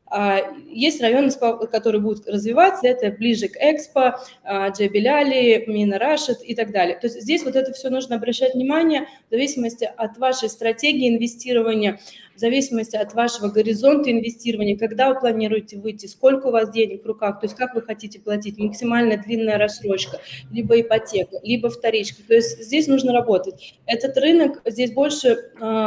Есть районы, которые будут развиваться, это ближе к Экспо, Джебель-Али, Мина Рашид и так далее. То есть здесь вот это все нужно обращать внимание в зависимости от вашей стратегии инвестирования, в зависимости от вашего горизонта инвестирования, когда вы планируете выйти, сколько у вас денег в руках, то есть как вы хотите платить, максимально длинная рассрочка, либо ипотека, либо вторичка. То есть здесь нужно работать. Этот рынок, здесь больше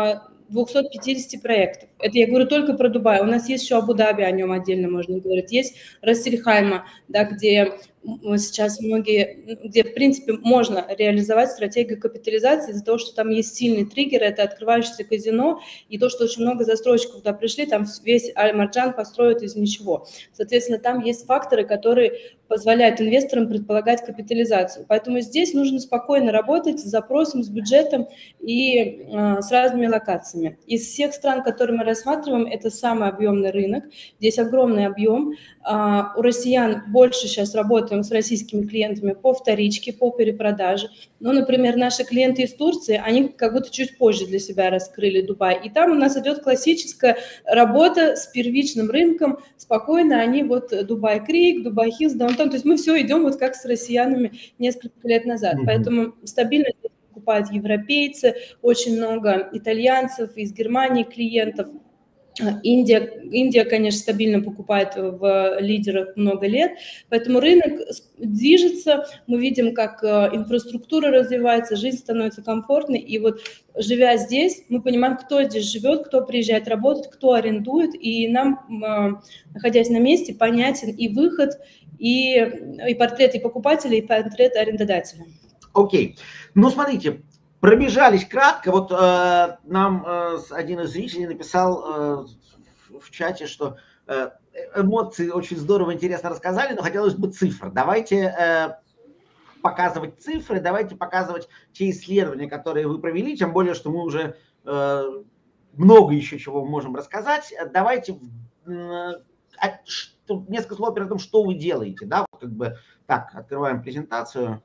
двести пятьдесят проектов. Это я говорю только про Дубай. У нас есть еще Абу-Даби, о нем отдельно можно говорить. Есть Рассельхайма, да, где сейчас многие, где, в принципе, можно реализовать стратегию капитализации из-за того, что там есть сильный триггер, это открывающееся казино, и то, что очень много застройщиков туда пришли, там весь Аль-Марджан построят из ничего. Соответственно, там есть факторы, которые позволяют инвесторам предполагать капитализацию. Поэтому здесь нужно спокойно работать с запросом, с бюджетом и э, с разными локациями. Из всех стран, которые мы рассматриваем, это самый объемный рынок. Здесь огромный объем. Э, у россиян больше сейчас работаем с российскими клиентами по вторичке, по перепродаже. Но, например, наши клиенты из Турции, они как будто чуть позже для себя раскрыли Дубай. И там у нас идет классическая работа с первичным рынком. Спокойно они вот Дубай-Крик, Дубай-Хиллз, Даунтаун. То есть мы все идем вот как с россиянами несколько лет назад. Mm-hmm. Поэтому стабильно покупают европейцы, очень много итальянцев, из Германии клиентов. Индия, Индия, конечно, стабильно покупает в лидерах много лет, поэтому рынок движется, мы видим, как инфраструктура развивается, жизнь становится комфортной, и вот живя здесь, мы понимаем, кто здесь живет, кто приезжает работать, кто арендует, и нам, находясь на месте, понятен и выход, и, и портрет и покупателя, и портрет арендодателя. Окей, okay. Ну смотрите, пробежались кратко, вот э, нам э, один из зрителей написал э, в чате, что э, эмоции очень здорово, интересно рассказали, но хотелось бы цифр. Давайте э, показывать цифры, давайте показывать те исследования, которые вы провели, тем более, что мы уже э, много еще чего можем рассказать. Давайте э, что, несколько слов о том, что вы делаете. Да? Как бы, так, открываем презентацию.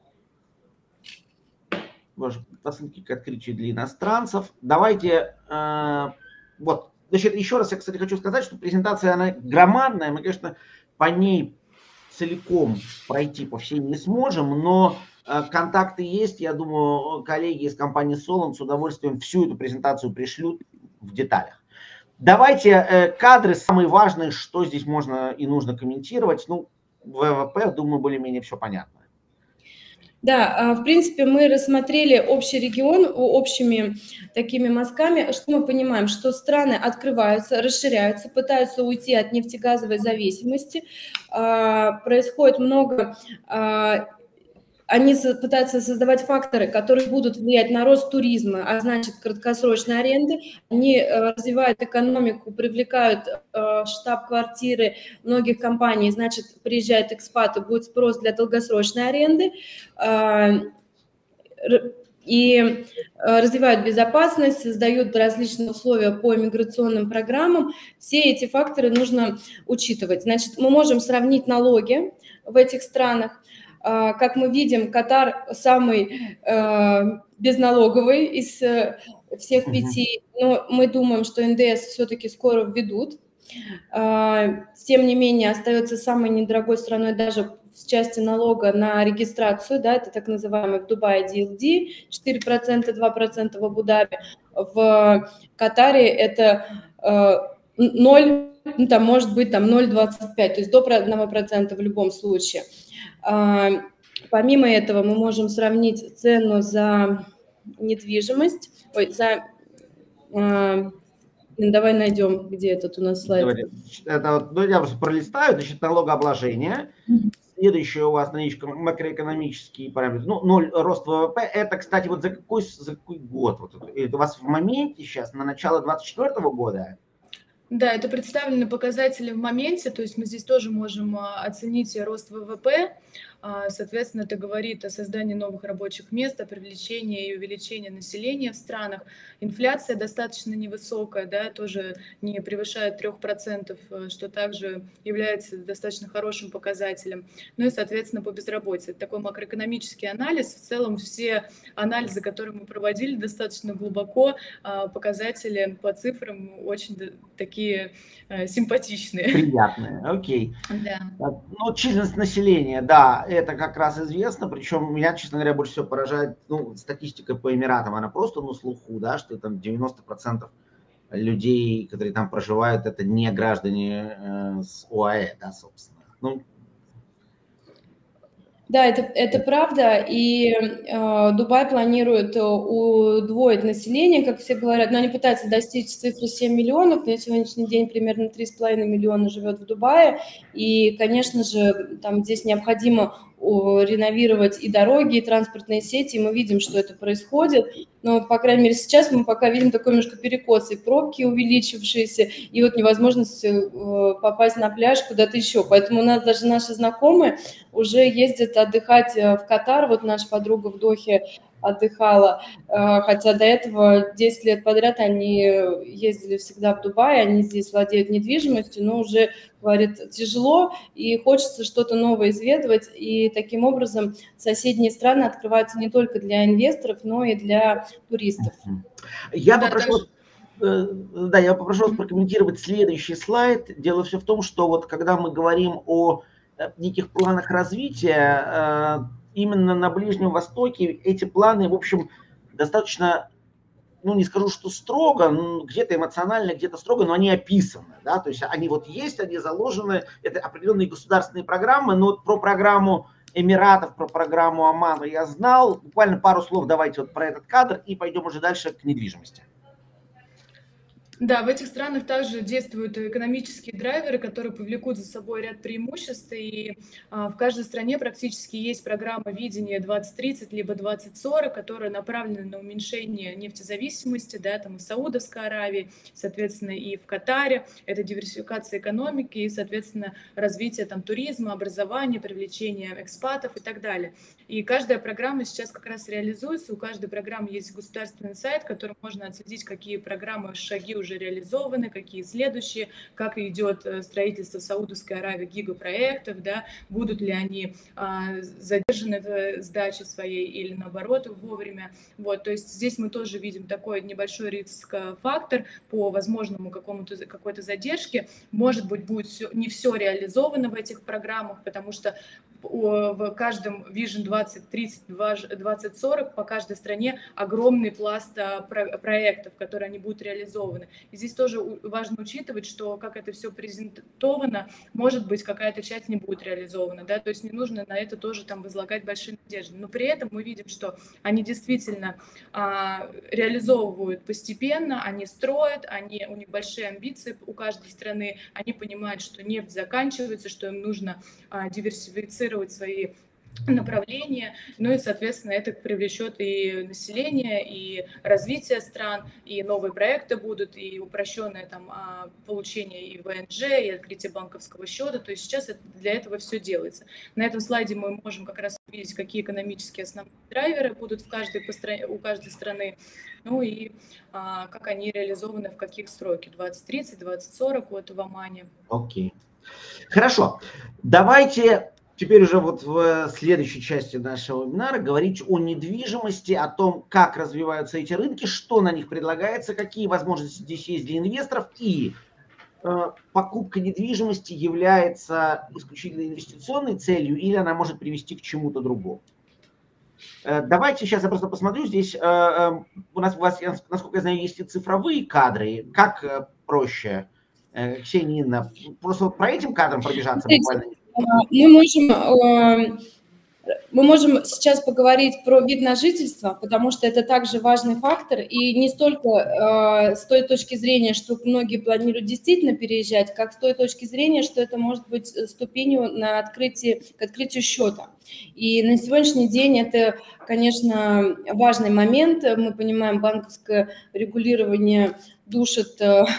По ссылке к открытию для иностранцев. Давайте, э, вот, значит, еще раз я, кстати, хочу сказать, что презентация, она громадная, мы, конечно, по ней целиком пройти по всей не сможем, но э, контакты есть, я думаю, коллеги из компании Solent с удовольствием всю эту презентацию пришлют в деталях. Давайте э, кадры, самые важные, что здесь можно и нужно комментировать, ну, ВВП, думаю, более-менее все понятно. Да, в принципе, мы рассмотрели общий регион общими такими мазками. Что мы понимаем? Что страны открываются, расширяются, пытаются уйти от нефтегазовой зависимости. Происходит много... Они пытаются создавать факторы, которые будут влиять на рост туризма, а значит, краткосрочной аренды. Они развивают экономику, привлекают штаб-квартиры многих компаний, значит, приезжают экспаты, будет спрос для долгосрочной аренды. И развивают безопасность, создают различные условия по иммиграционным программам. Все эти факторы нужно учитывать. Значит, мы можем сравнить налоги в этих странах. Как мы видим, Катар самый э, безналоговый из э, всех пяти, но мы думаем, что эн дэ эс все-таки скоро введут. Э, тем не менее, остается самой недорогой страной даже в части налога на регистрацию, да, это так называемый в Дубае ди эл ди, четыре процента, два процента в Абу-Даби. В Катаре это э, ноль ну, там может быть там ноль целых двадцать пять сотых, то есть до одного процента в любом случае. Помимо этого мы можем сравнить цену за недвижимость, ой, за, давай найдем, где этот у нас слайд. Это вот, ну, я просто пролистаю, значит, налогообложение. Следующее у вас наличка макроэкономические параметры. Ну, ноль рост ВВП. Это, кстати, вот за какой, за какой год? Вот это у вас в моменте сейчас, на начало двадцать четвёртого года? Да, это представлены показатели в моменте, то есть мы здесь тоже можем оценить рост ВВП. Соответственно, это говорит о создании новых рабочих мест, о привлечении и увеличении населения в странах. Инфляция достаточно невысокая, да, тоже не превышает трёх процентов, что также является достаточно хорошим показателем. Ну и, соответственно, по безработице. Это такой макроэкономический анализ. В целом все анализы, которые мы проводили, достаточно глубоко, показатели по цифрам очень такие симпатичные. Приятные, окей. Да. Ну, численность населения, да, это как раз известно, причем меня, честно говоря, больше всего поражает, ну, статистика по Эмиратам, она просто на слуху, да, что там девяносто процентов людей, которые там проживают, это не граждане э, с ОАЭ, да, собственно. Ну, Да, это, это правда, и э, Дубай планирует удвоить население, как все говорят, но они пытаются достичь цифры семь миллионов, на сегодняшний день примерно три с половиной миллиона живет в Дубае, и, конечно же, там здесь необходимо реновировать и дороги, и транспортные сети, и мы видим, что это происходит, но, по крайней мере, сейчас мы пока видим такой немножко перекос, и пробки увеличившиеся, и вот невозможность попасть на пляж куда-то еще, поэтому у нас даже наши знакомые уже ездят отдыхать в Катар, вот наша подруга в Дохе отдыхала, хотя до этого десять лет подряд они ездили всегда в Дубай, они здесь владеют недвижимостью, но уже, говорит, тяжело, и хочется что-то новое изведывать, и таким образом соседние страны открываются не только для инвесторов, но и для туристов. Я да, попрошу, также... да, я попрошу вас прокомментировать следующий слайд. Дело все в том, что вот когда мы говорим о неких планах развития, именно на Ближнем Востоке эти планы, в общем, достаточно, ну, не скажу, что строго, где-то эмоционально, где-то строго, но они описаны, да, то есть они вот есть, они заложены, это определенные государственные программы, но вот про программу Эмиратов, про программу Омана я знал, буквально пару слов давайте вот про этот кадр и пойдем уже дальше к недвижимости. Да, в этих странах также действуют экономические драйверы, которые повлекут за собой ряд преимуществ, и а, в каждой стране практически есть программа видения двадцать тридцать либо двадцать сорок, которая направлена на уменьшение нефтезависимости, да, там и в Саудовской Аравии, соответственно, и в Катаре, это диверсификация экономики и, соответственно, развитие там туризма, образования, привлечение экспатов и так далее. И каждая программа сейчас как раз реализуется, у каждой программы есть государственный сайт, который можно отследить, какие программы, шаги уже реализованы, какие следующие, как идет строительство в Саудовской Аравии гигапроектов, да, будут ли они а, задержаны в сдаче своей или наоборот вовремя. Вот, то есть здесь мы тоже видим такой небольшой риск-фактор по возможному какому-то какой-то задержке. Может быть, будет все, не все реализовано в этих программах, потому что в каждом Vision двадцать тридцать, двадцать сорок по каждой стране огромный пласт проектов, которые они будут реализованы. И здесь тоже важно учитывать, что как это все презентовано, может быть, какая-то часть не будет реализована, да, то есть не нужно на это тоже там возлагать большие надежды. Но при этом мы видим, что они действительно а, реализовывают постепенно, они строят, они, у них большие амбиции у каждой страны, они понимают, что нефть заканчивается, что им нужно а, диверсифицировать свои направления, ну и, соответственно, это привлечет и население, и развитие стран, и новые проекты будут, и упрощенное там получение и ВНЖ, и открытие банковского счета, то есть сейчас для этого все делается. На этом слайде мы можем как раз увидеть, какие экономические основные драйверы будут в каждой, у каждой страны, ну и а, как они реализованы, в каких сроки, двадцать тридцать, двадцать сорок вот в Омане. Окей. Хорошо. Давайте теперь уже вот в следующей части нашего вебинара говорить о недвижимости, о том, как развиваются эти рынки, что на них предлагается, какие возможности здесь есть для инвесторов, и э, покупка недвижимости является исключительно инвестиционной целью или она может привести к чему-то другому. Э, давайте сейчас я просто посмотрю, здесь э, э, у нас, у вас, насколько я знаю, есть и цифровые кадры, как э, проще Ксения, Инна, просто вот про этим кадром пробежаться буквально. Мы можем... Мы можем сейчас поговорить про вид на жительство, потому что это также важный фактор, и не столько э, с той точки зрения, что многие планируют действительно переезжать, как с той точки зрения, что это может быть ступенью на открытие, к открытию счета. И на сегодняшний день это, конечно, важный момент. Мы понимаем, банковское регулирование душит,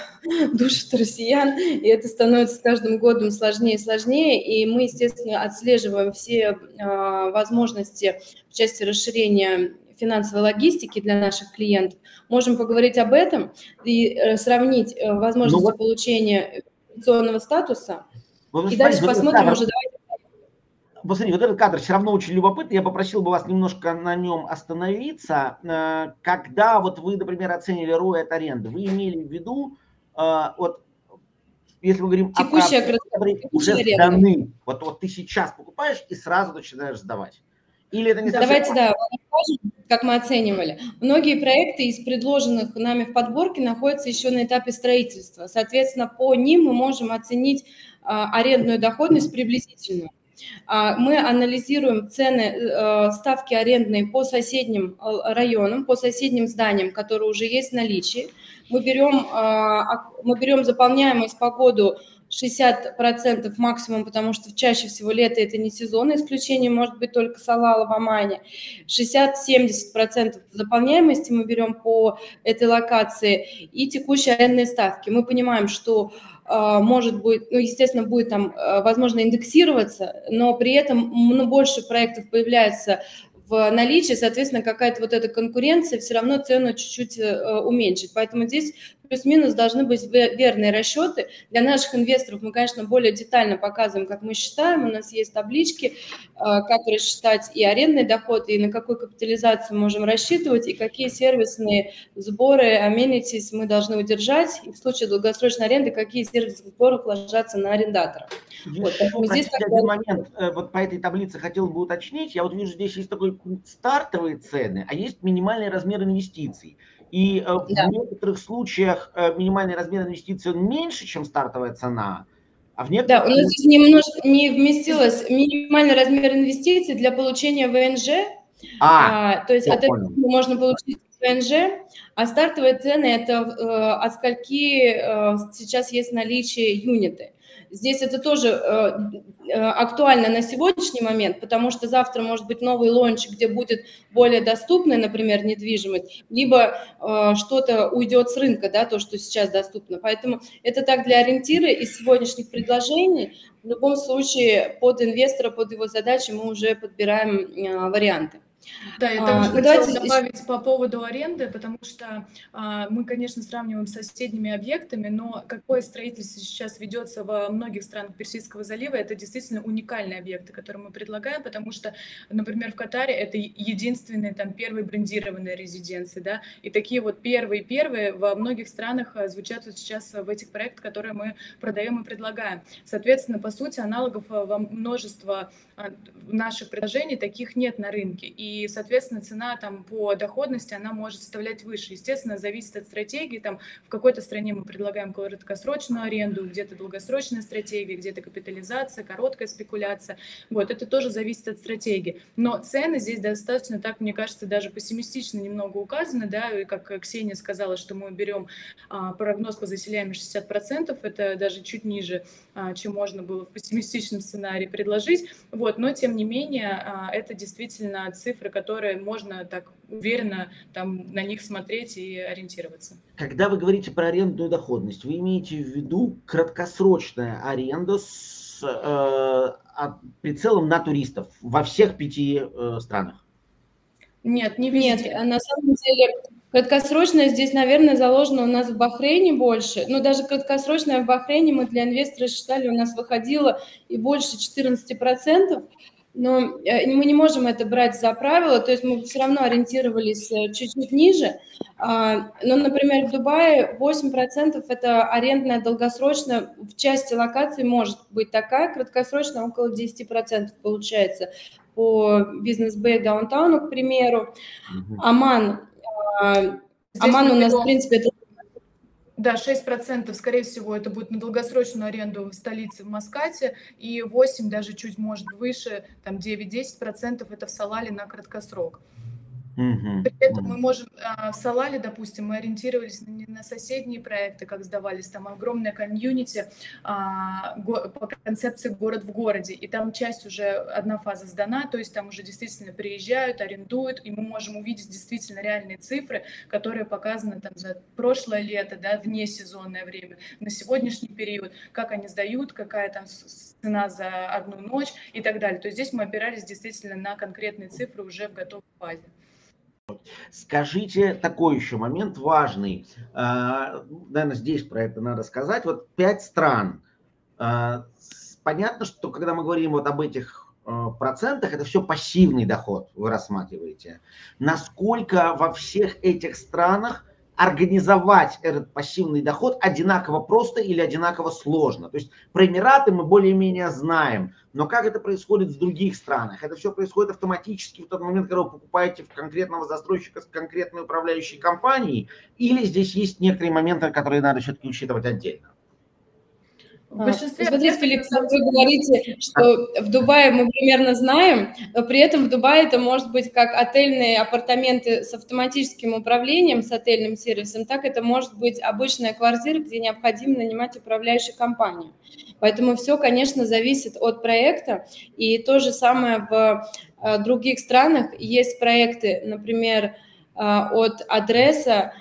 душит россиян, и это становится с каждым годом сложнее и сложнее, и мы, естественно, отслеживаем все возможности в части расширения финансовой логистики для наших клиентов. Можем поговорить об этом и сравнить возможности ну, получения инвестиционного статуса, ну, и дальше посмотрим уже, давайте. Посмотри, вот этот кадр все равно очень любопытный. Я попросил бы вас немножко на нем остановиться. Когда вот вы, например, оценили эр о и от аренды, вы имели в виду, вот, если мы говорим текущая о праве, которые уже сданы, вот, вот ты сейчас покупаешь и сразу начинаешь сдавать. Или это не совсем... Давайте, да, как мы оценивали. Многие проекты из предложенных нами в подборке находятся еще на этапе строительства. Соответственно, по ним мы можем оценить арендную доходность приблизительную. Мы анализируем цены, ставки арендные по соседним районам, по соседним зданиям, которые уже есть в наличии. Мы берем, мы берем заполняемость по году шестьдесят процентов максимум, потому что чаще всего лето это не сезон, исключение может быть только Салала в Омане. шестьдесят-семьдесят процентов заполняемости мы берем по этой локации и текущие арендные ставки. Мы понимаем, что может быть, ну, естественно, будет там, возможно, индексироваться, но при этом ну, больше проектов появляется в наличии, соответственно, какая-то вот эта конкуренция все равно цену чуть-чуть уменьшит. Поэтому здесь плюс-минус должны быть верные расчеты. Для наших инвесторов мы, конечно, более детально показываем, как мы считаем. У нас есть таблички, как рассчитать и арендный доход, и на какую капитализацию можем рассчитывать, и какие сервисные сборы, amenities мы должны удержать, и в случае долгосрочной аренды, какие сервисные сборы ложатся на арендатора. Вот, вот, здесь один момент вот по этой таблице хотел бы уточнить. Я вот вижу, здесь есть такой стартовые цены, а есть минимальный размер инвестиций. И да. в некоторых случаях минимальный размер инвестиций он меньше, чем стартовая цена, а в некоторых... Да, у нас здесь немножко не вместилось минимальный размер инвестиций для получения вэ эн жэ, а, а, то есть от этого можно получить вэ эн жэ, а стартовые цены это э, от скольки э, сейчас есть в наличии юниты. Здесь это тоже э, актуально на сегодняшний момент, потому что завтра может быть новый лонч, где будет более доступная, например, недвижимость, либо э, что-то уйдет с рынка, да, то, что сейчас доступно. Поэтому это так для ориентира из сегодняшних предложений. В любом случае под инвестора, под его задачи мы уже подбираем э, варианты. Да, я также а, хотела давайте... добавить по поводу аренды, потому что а, мы, конечно, сравниваем с соседними объектами, но какое строительство сейчас ведется во многих странах Персидского залива, это действительно уникальные объекты, которые мы предлагаем, потому что, например, в Катаре это единственные там первые брендированные резиденции, да, и такие вот первые-первые во многих странах звучат вот сейчас в этих проектах, которые мы продаем и предлагаем. Соответственно, по сути, аналогов во множество наших предложений таких нет на рынке, и, соответственно, цена там по доходности, она может составлять выше. Естественно, зависит от стратегии, там в какой-то стране мы предлагаем краткосрочную аренду, где-то долгосрочная стратегия, где-то капитализация, короткая спекуляция, вот, это тоже зависит от стратегии. Но цены здесь достаточно, так, мне кажется, даже пессимистично немного указаны, да, и как Ксения сказала, что мы берем а, прогноз по заселяемости шестьдесят процентов, это даже чуть ниже, а, чем можно было в пессимистичном сценарии предложить. Вот, но, тем не менее, это действительно цифры, которые можно так уверенно там, на них смотреть и ориентироваться. Когда вы говорите про арендную доходность, вы имеете в виду краткосрочная аренда с э, прицелом на туристов во всех пяти э, странах? Нет, не везде. Нет, на самом деле... Краткосрочная здесь, наверное, заложена у нас в Бахрейне больше, но даже краткосрочная в Бахрейне мы для инвестора считали, у нас выходило и больше четырнадцати процентов, но мы не можем это брать за правило, то есть мы все равно ориентировались чуть-чуть ниже, но, например, в Дубае восемь процентов это арендная долгосрочная, в части локаций может быть такая, краткосрочная около десяти процентов получается по бизнес-бэй даунтауну, к примеру. Оман. Оман у нас, в принципе, это Да, шесть процентов, скорее всего, это будет на долгосрочную аренду в столице, в Маскате, и восемь, даже чуть, может, выше, там девять-десять процентов это в Салале на краткосрок. Мгм, При этом мы мгм. можем, а, в Салале, допустим, мы ориентировались не на соседние проекты, как сдавались, там огромное комьюнити а, го- по концепции «город в городе», и там часть уже, одна фаза сдана, то есть там уже действительно приезжают, арендуют, и мы можем увидеть действительно реальные цифры, которые показаны там за прошлое лето, да, вне сезонное время, на сегодняшний период, как они сдают, какая там с- цена за одну ночь и так далее. То есть здесь мы опирались действительно на конкретные цифры уже в готовой фазе. Скажите такой еще момент важный. А, ну, наверное, здесь про это надо сказать. Вот пять стран. А, с- Понятно, что когда мы говорим вот об этих э, процентах, это все пассивный доход вы рассматриваете. Насколько во всех этих странах организовать этот пассивный доход одинаково просто или одинаково сложно? То есть про Эмираты мы более-менее знаем, но как это происходит в других странах? Это все происходит автоматически в тот момент, когда вы покупаете в конкретного застройщика с конкретной управляющей компанией, или здесь есть некоторые моменты, которые надо все-таки учитывать отдельно? В А, большинстве Смотрите, объектов, Филипп, на вот самом вы деле, говорите, что в Дубае мы примерно знаем, но при этом в Дубае это может быть как отельные апартаменты с автоматическим управлением, с отельным сервисом, так это может быть обычная квартира, где необходимо нанимать управляющую компанию. Поэтому все, конечно, зависит от проекта. И то же самое в э, других странах. Есть проекты, например, э, от адреса,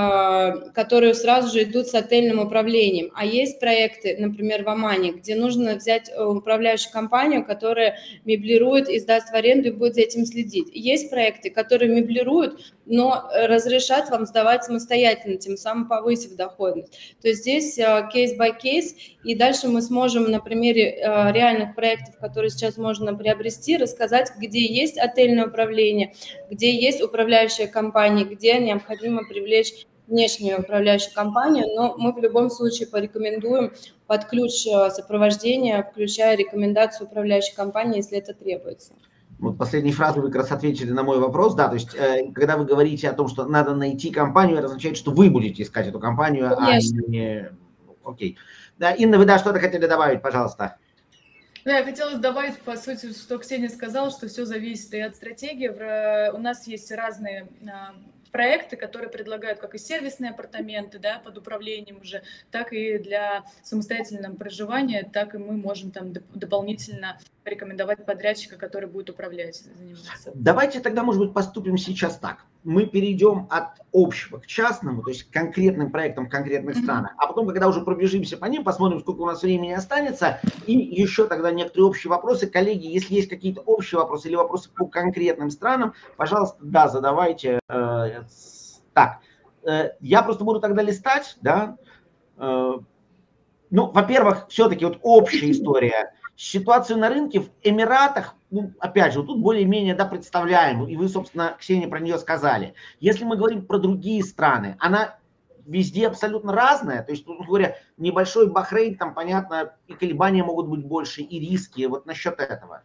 которые сразу же идут с отельным управлением. А есть проекты, например, в Омане, где нужно взять управляющую компанию, которая меблирует и сдаст в аренду и будет за этим следить. Есть проекты, которые меблируют, но разрешат вам сдавать самостоятельно, тем самым повысив доходность. То есть здесь кейс by кейс, и дальше мы сможем на примере реальных проектов, которые сейчас можно приобрести, рассказать, где есть отельное управление, где есть управляющая компания, где необходимо привлечь внешнюю управляющую компанию, но мы в любом случае порекомендуем под ключ сопровождения, включая рекомендацию управляющей компании, если это требуется. Вот последней фразой вы как раз ответили на мой вопрос, да, то есть э, когда вы говорите о том, что надо найти компанию, это означает, что вы будете искать эту компанию, Конечно. а не... Окей. Да, Инна, вы, да, что-то хотели добавить, пожалуйста. Да, я хотела добавить, по сути, что Ксения сказала, что все зависит и от стратегии. У нас есть разные проекты, которые предлагают как и сервисные апартаменты, да, под управлением уже, так и для самостоятельного проживания, так и мы можем там доп- дополнительно порекомендовать подрядчика, который будет управлять, заниматься. Давайте тогда, может быть, поступим сейчас так. Мы перейдем от общего к частному, то есть к конкретным проектам в конкретных Мгм. странах, а потом, когда уже пробежимся по ним, посмотрим, сколько у нас времени останется, и еще тогда некоторые общие вопросы. Коллеги, если есть какие-то общие вопросы или вопросы по конкретным странам, пожалуйста, да, задавайте. Э, с- Так, э, я просто буду тогда листать, да. Э, Ну, во-первых, все-таки вот общая история. Ситуацию на рынке в Эмиратах, ну, опять же, вот тут более-менее, да, представляем, и вы, собственно, Ксения, про нее сказали. Если мы говорим про другие страны, она везде абсолютно разная, то есть, ну, говоря, небольшой Бахрейн, там, понятно, и колебания могут быть больше, и риски, вот насчет этого.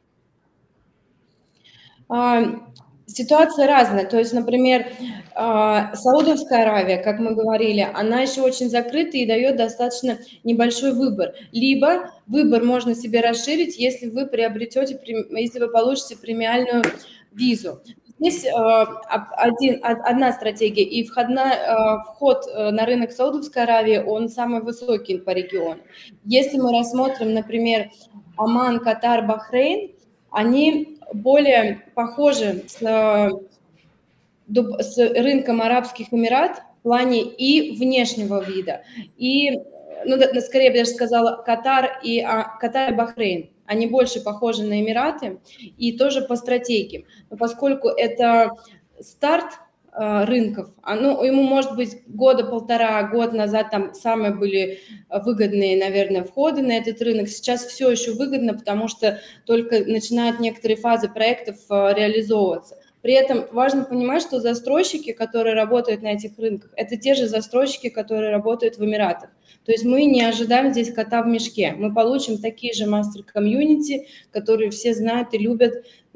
Ситуация разная. То есть, например, Саудовская Аравия, как мы говорили, она еще очень закрыта и дает достаточно небольшой выбор. Либо выбор можно себе расширить, если вы приобретете, если вы получите премиальную визу. Здесь один, одна стратегия, и входна, вход на рынок Саудовской Аравии, он самый высокий по региону. Если мы рассмотрим, например, Оман, Катар, Бахрейн, они более похожи с, с рынком Арабских Эмират в плане и внешнего вида, и, ну, скорее я бы даже сказала, Катар и, а, Катар и Бахрейн. Они больше похожи на Эмираты и тоже по стратегии. Но поскольку это старт рынков, ну, ему может быть года полтора, год назад там самые были выгодные, наверное, входы на этот рынок. Сейчас все еще выгодно, потому что только начинают некоторые фазы проектов реализовываться. При этом важно понимать, что застройщики, которые работают на этих рынках, это те же застройщики, которые работают в Эмиратах. То есть мы не ожидаем здесь кота в мешке. Мы получим такие же мастер-комьюнити, которые все знают и любят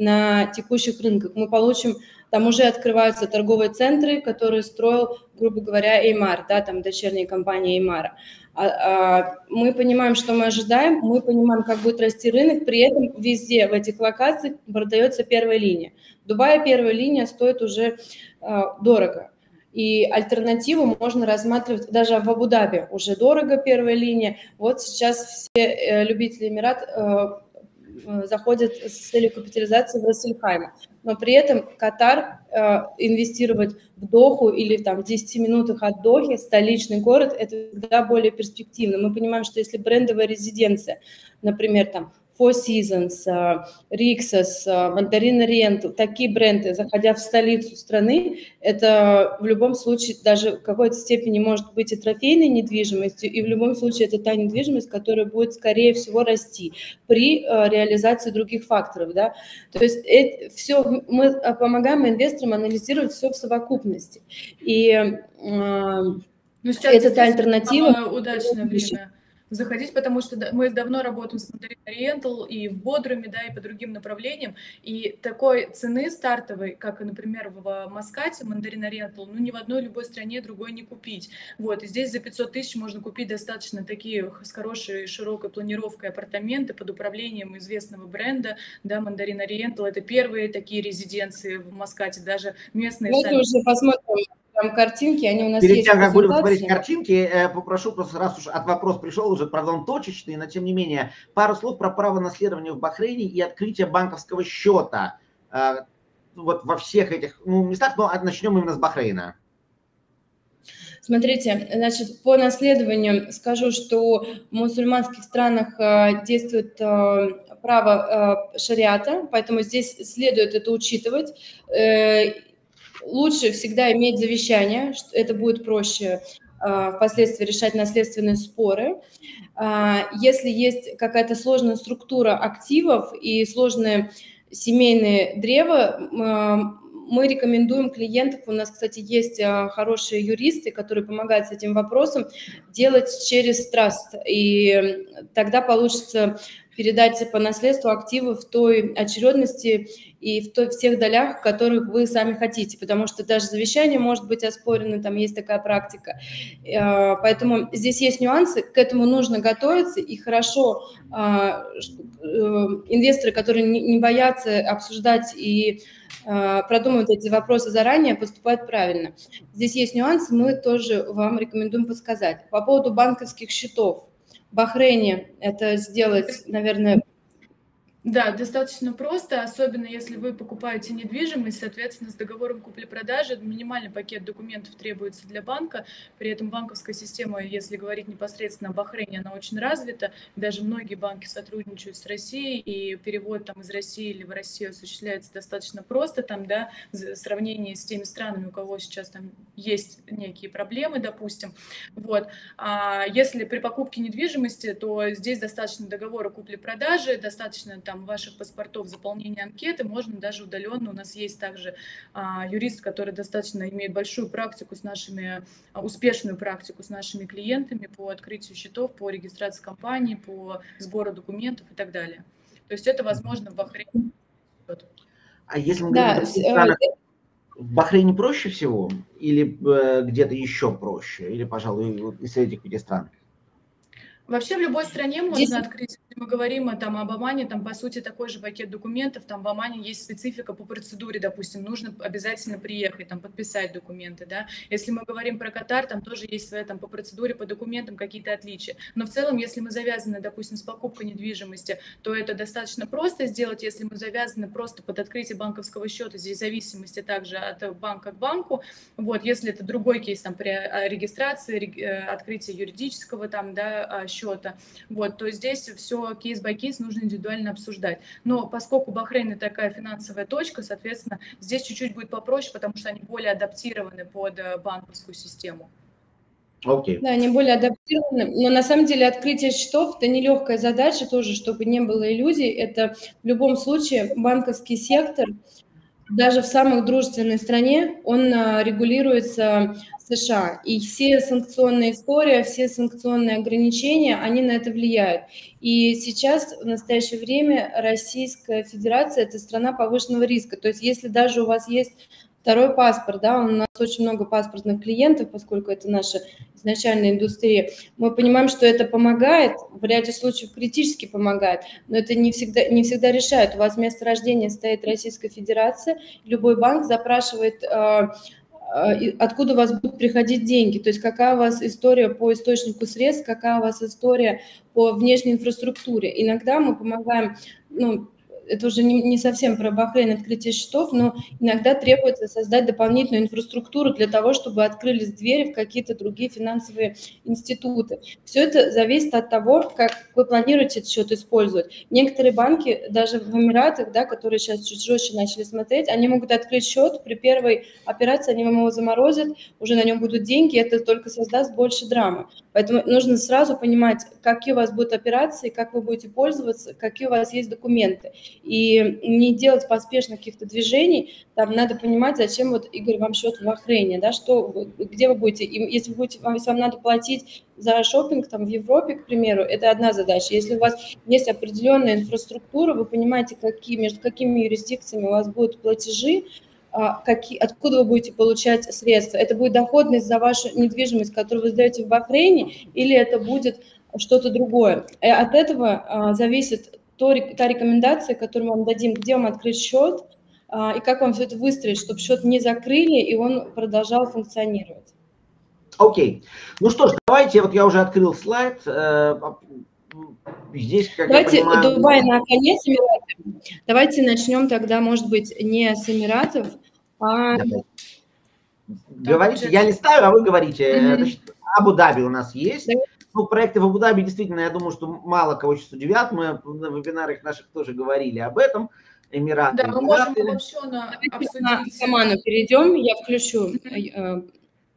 на текущих рынках. Мы получим, там уже открываются торговые центры, которые строил, грубо говоря, Эймар, да, там дочерняя компания Эймара. А, а, мы понимаем, что мы ожидаем, мы понимаем, как будет расти рынок, при этом везде в этих локациях продается первая линия. В Дубае первая линия стоит уже а, дорого. И альтернативу можно рассматривать даже в Абу-Даби. Уже дорого первая линия. Вот сейчас все э, любители Эмират э, э, заходят с целью капитализации в Рассельхайме. Но при этом Катар э, инвестировать в Доху или там, в десяти минутах от Дохи, столичный город, это всегда более перспективно. Мы понимаем, что если брендовая резиденция, например, там, Four Seasons, Rixos, Mandarin Oriental, такие бренды, заходя в столицу страны, это в любом случае даже в какой-то степени может быть и трофейной недвижимостью, и в любом случае это та недвижимость, которая будет, скорее всего, расти при реализации других факторов. Да? То есть это все, мы помогаем инвесторам анализировать все в совокупности. И ну, сейчас это та альтернатива. Удачное время заходить, потому что мы давно работаем с Mandarin Oriental и в Бодруме, да, и по другим направлениям, и такой цены стартовой, как, например, в Маскате Mandarin Oriental, ну, ни в одной любой стране другой не купить. Вот, и здесь за пятьсот тысяч можно купить достаточно такие с хорошей широкой планировкой апартаменты под управлением известного бренда, да, Mandarin Oriental, это первые такие резиденции в Маскате, даже местные Давайте сами. уже посмотрим. Там картинки, они у нас Перед есть. тем, как будем смотреть картинки, попрошу, просто раз уж от вопрос пришел, уже, правда, он точечный, но тем не менее, пару слов про право наследования в Бахрейне и открытие банковского счета вот во всех этих ну, местах, но начнем именно с Бахрейна. Смотрите, значит, по наследованию скажу, что в мусульманских странах действует право шариата, поэтому здесь следует это учитывать. Лучше всегда иметь завещание, это будет проще впоследствии решать наследственные споры. Если есть какая-то сложная структура активов и сложное семейное древо, мы рекомендуем клиентов, у нас, кстати, есть хорошие юристы, которые помогают с этим вопросом, делать через траст, и тогда получится передать по наследству активы в той очередности и в, той, в тех долях, в которых вы сами хотите, потому что даже завещание может быть оспорено, там есть такая практика. Поэтому здесь есть нюансы, к этому нужно готовиться, и хорошо инвесторы, которые не боятся обсуждать и продумывают эти вопросы заранее, поступают правильно. Здесь есть нюансы, мы тоже вам рекомендуем подсказать. По поводу банковских счетов. В Бахрейне это сделать, наверное... Да, достаточно просто, особенно если вы покупаете недвижимость, соответственно, с договором купли-продажи минимальный пакет документов требуется для банка, при этом банковская система, если говорить непосредственно о Бахрейне, она очень развита, даже многие банки сотрудничают с Россией, и перевод там из России или в Россию осуществляется достаточно просто, там, да, в сравнении с теми странами, у кого сейчас там есть некие проблемы, допустим, вот. А если при покупке недвижимости, то здесь достаточно договора купли-продажи, достаточно там ваших паспортов, заполнения анкеты, можно даже удаленно. У нас есть также а, юрист, который достаточно имеет большую практику с нашими, а, успешную практику с нашими клиентами по открытию счетов, по регистрации компании, по сбору документов и так далее. То есть это возможно в Бахрейне. А если мы говорим, да, в Бахрейне проще всего или э, где-то еще проще? Или, пожалуй, вот из этих пяти стран? Вообще в любой стране можно Здесь... открыть, если мы говорим там, об Омане, там по сути такой же пакет документов, там в Омане есть специфика по процедуре, допустим, нужно обязательно приехать, там подписать документы, да. Если мы говорим про Катар, там тоже есть своя там по процедуре, по документам какие-то отличия. Но в целом, если мы завязаны, допустим, с покупкой недвижимости, то это достаточно просто сделать. Если мы завязаны просто под открытие банковского счета, здесь зависимости также от банка к банку. Вот, если это другой кейс там при регистрации, открытии юридического там, да, счета, вот, то здесь все кейс-бай-кейс нужно индивидуально обсуждать. Но поскольку Бахрейн такая финансовая точка, соответственно, здесь чуть-чуть будет попроще, потому что они более адаптированы под банковскую систему. Okay. Да, они более адаптированы, но на самом деле открытие счетов – это нелегкая задача тоже, чтобы не было иллюзий. Это в любом случае банковский сектор даже в самых дружественной стране он регулируется США. И все санкционные истории, все санкционные ограничения, они на это влияют. И сейчас, в настоящее время, Российская Федерация – это страна повышенного риска. То есть если даже у вас есть второй паспорт, да, у нас очень много паспортных клиентов, поскольку это наша изначальная индустрия, мы понимаем, что это помогает, в ряде случаев критически помогает, но это не всегда, не всегда решает. У вас место рождения стоит Российская Федерация, любой банк запрашивает, откуда у вас будут приходить деньги, то есть какая у вас история по источнику средств, какая у вас история по внешней инфраструктуре. Иногда мы помогаем, ну, это уже не, не совсем про Бахрейн, открытие счетов, но иногда требуется создать дополнительную инфраструктуру для того, чтобы открылись двери в какие-то другие финансовые институты. Все это зависит от того, как вы планируете этот счет использовать. Некоторые банки, даже в Эмиратах, да, которые сейчас чуть жестче начали смотреть, они могут открыть счет, при первой операции они вам его заморозят, уже на нем будут деньги, это только создаст больше драмы. Поэтому нужно сразу понимать, какие у вас будут операции, как вы будете пользоваться, какие у вас есть документы. И не делать поспешно каких-то движений, там надо понимать, зачем вот, Игорь, вам счет в Бахрейне, да, что, где вы будете, и если, вы будете, если вам надо платить за шопинг там в Европе, к примеру, это одна задача. Если у вас есть определенная инфраструктура, вы понимаете, какие, между какими юрисдикциями у вас будут платежи, Какие, откуда вы будете получать средства. Это будет доходность за вашу недвижимость, которую вы сдаете в Бахрейне, или это будет что-то другое. И от этого зависит то, та рекомендация, которую мы вам дадим, где вам открыть счет, и как вам все это выстроить, чтобы счет не закрыли, и он продолжал функционировать. Окей. Okay. Ну что ж, давайте, вот я уже открыл слайд. Здесь, как давайте, я понимаю... Дубай на конец Эмиратов. Давайте начнем тогда, может быть, не с Эмиратов, а... Говорите, я листаю, а вы говорите. Mm-hmm. Значит, Абу-Даби у нас есть. Да. Ну, проекты в Абу-Даби, действительно, я думаю, что мало кого сейчас удивят. Мы на вебинарах наших тоже говорили об этом. Эмираты. Да, мы можем обобщенно обсудить. На Саману перейдем, я включу... Mm-hmm.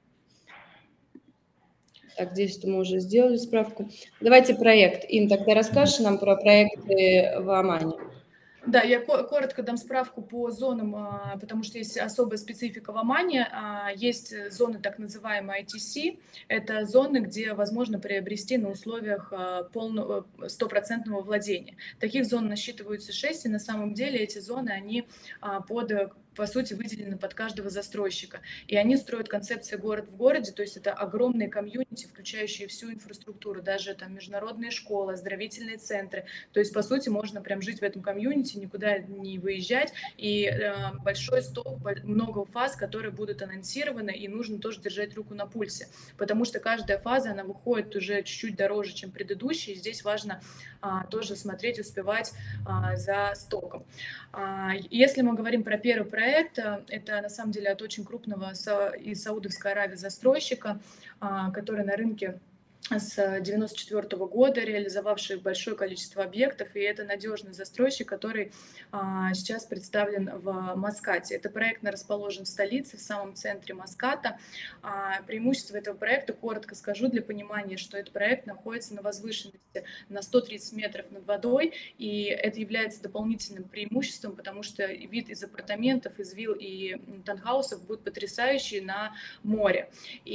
Так, здесь мы уже сделали справку. Давайте проект. Ин, тогда расскажешь нам про проекты в Омане. Да, я коротко дам справку по зонам, потому что есть особая специфика в Омане. Есть зоны так называемые ай ти си. Это зоны, где возможно приобрести на условиях полного, стопроцентного владения. Таких зон насчитываются шесть, и на самом деле эти зоны, они под... по сути, выделены под каждого застройщика. И они строят концепцию город в городе, то есть это огромные комьюнити, включающие всю инфраструктуру, даже там международные школы, оздоровительные центры. То есть, по сути, можно прям жить в этом комьюнити, никуда не выезжать. И э, большой сток, много фаз, которые будут анонсированы, и нужно тоже держать руку на пульсе, потому что каждая фаза, она выходит уже чуть-чуть дороже, чем предыдущая, и здесь важно а, тоже смотреть, успевать а, за стоком. А, если мы говорим про первый проект, Проект, это на самом деле от очень крупного из Саудовской Аравии застройщика, который на рынке с девяносто четвёртого года, реализовавший большое количество объектов, и это надежный застройщик, который а, сейчас представлен в Маскате. Это проектно расположен в столице, в самом центре Маската. А, преимущество этого проекта, коротко скажу для понимания, что этот проект находится на возвышенности на сто тридцать метров над водой, и это является дополнительным преимуществом, потому что вид из апартаментов, из вилл и таунхаусов будет потрясающий на море.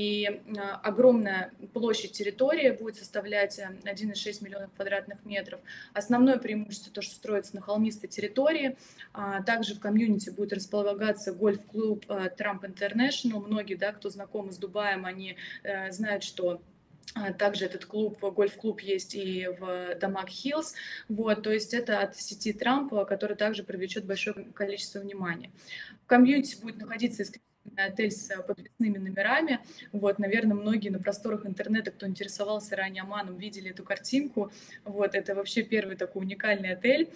И а, огромная площадь территории будет составлять один и шесть миллионов квадратных метров. Основное преимущество то, что строится на холмистой территории. Также в комьюнити будет располагаться гольф-клуб Trump International. Многие, да, кто знакомы с Дубаем, они знают, что также этот клуб, гольф-клуб есть и в Дамаг Хиллз. Вот, то есть это от сети Трампа, который также привлечет большое количество внимания. В комьюнити будет находиться исключительно отель с подвесными номерами. Вот, наверное, многие на просторах интернета, кто интересовался ранее Оманом, видели эту картинку. Вот, это вообще первый такой уникальный отель.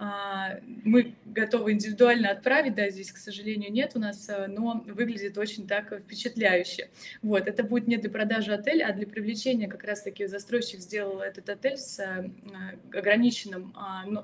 Мы готовы индивидуально отправить, да, здесь, к сожалению, нет у нас, но выглядит очень так впечатляюще. Вот, это будет не для продажи отеля, а для привлечения, как раз-таки застройщик сделал этот отель с ограниченным,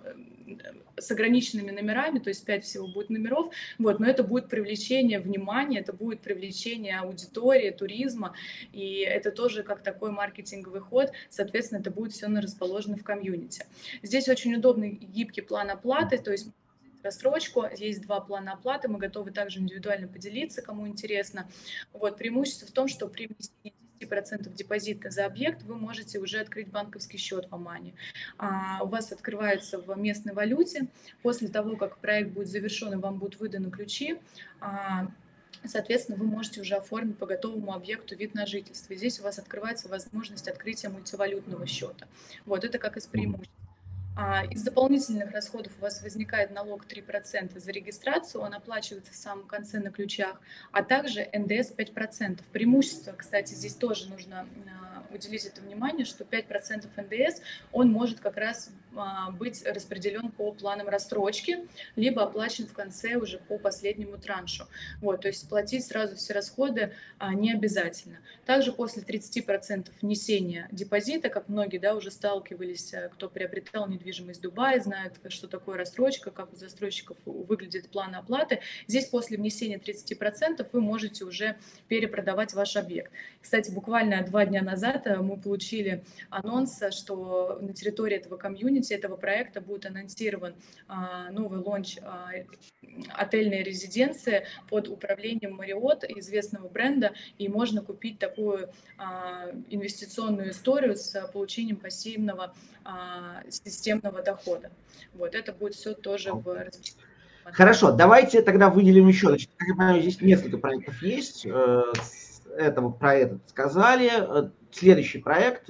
с ограниченными номерами, то есть пять всего будет номеров, вот, но это будет привлечение внимания, это будет привлечение аудитории, туризма, и это тоже как такой маркетинговый ход, соответственно, это будет все расположено в комьюнити. Здесь очень удобный гибкий план оплаты, то есть рассрочку, есть два плана оплаты, мы готовы также индивидуально поделиться, кому интересно. Вот, преимущество в том, что при внесении десять процентов депозита за объект вы можете уже открыть банковский счет в Омане. А, у вас открывается в местной валюте. После того, как проект будет завершен и вам будут выданы ключи, а, соответственно, вы можете уже оформить по готовому объекту вид на жительство. Здесь у вас открывается возможность открытия мультивалютного счета. Вот это как из преимуществ. А из дополнительных расходов у вас возникает налог три процента за регистрацию, он оплачивается в самом конце на ключах, а также эн дэ эс пять процентов. Преимущество, кстати, здесь тоже нужно уделить это внимание, что пять процентов эн дэ эс, он может как раз быть распределен по планам рассрочки, либо оплачен в конце уже по последнему траншу. Вот, то есть платить сразу все расходы не обязательно. Также после тридцати процентов внесения депозита, как многие, да, уже сталкивались, кто приобретал недвижимость в Дубае, знают, что такое рассрочка, как у застройщиков выглядит план оплаты. Здесь после внесения тридцати процентов вы можете уже перепродавать ваш объект. Кстати, буквально два дня назад мы получили анонс, что на территории этого комьюнити, этого проекта будет анонсирован новый лонч отельной резиденции под управлением Marriott, известного бренда, и можно купить такую инвестиционную историю с получением пассивного системного дохода. Вот это будет все тоже в... Хорошо, давайте тогда выделим еще. Значит, как я понимаю, здесь несколько проектов есть. Этого про этот сказали. Следующий проект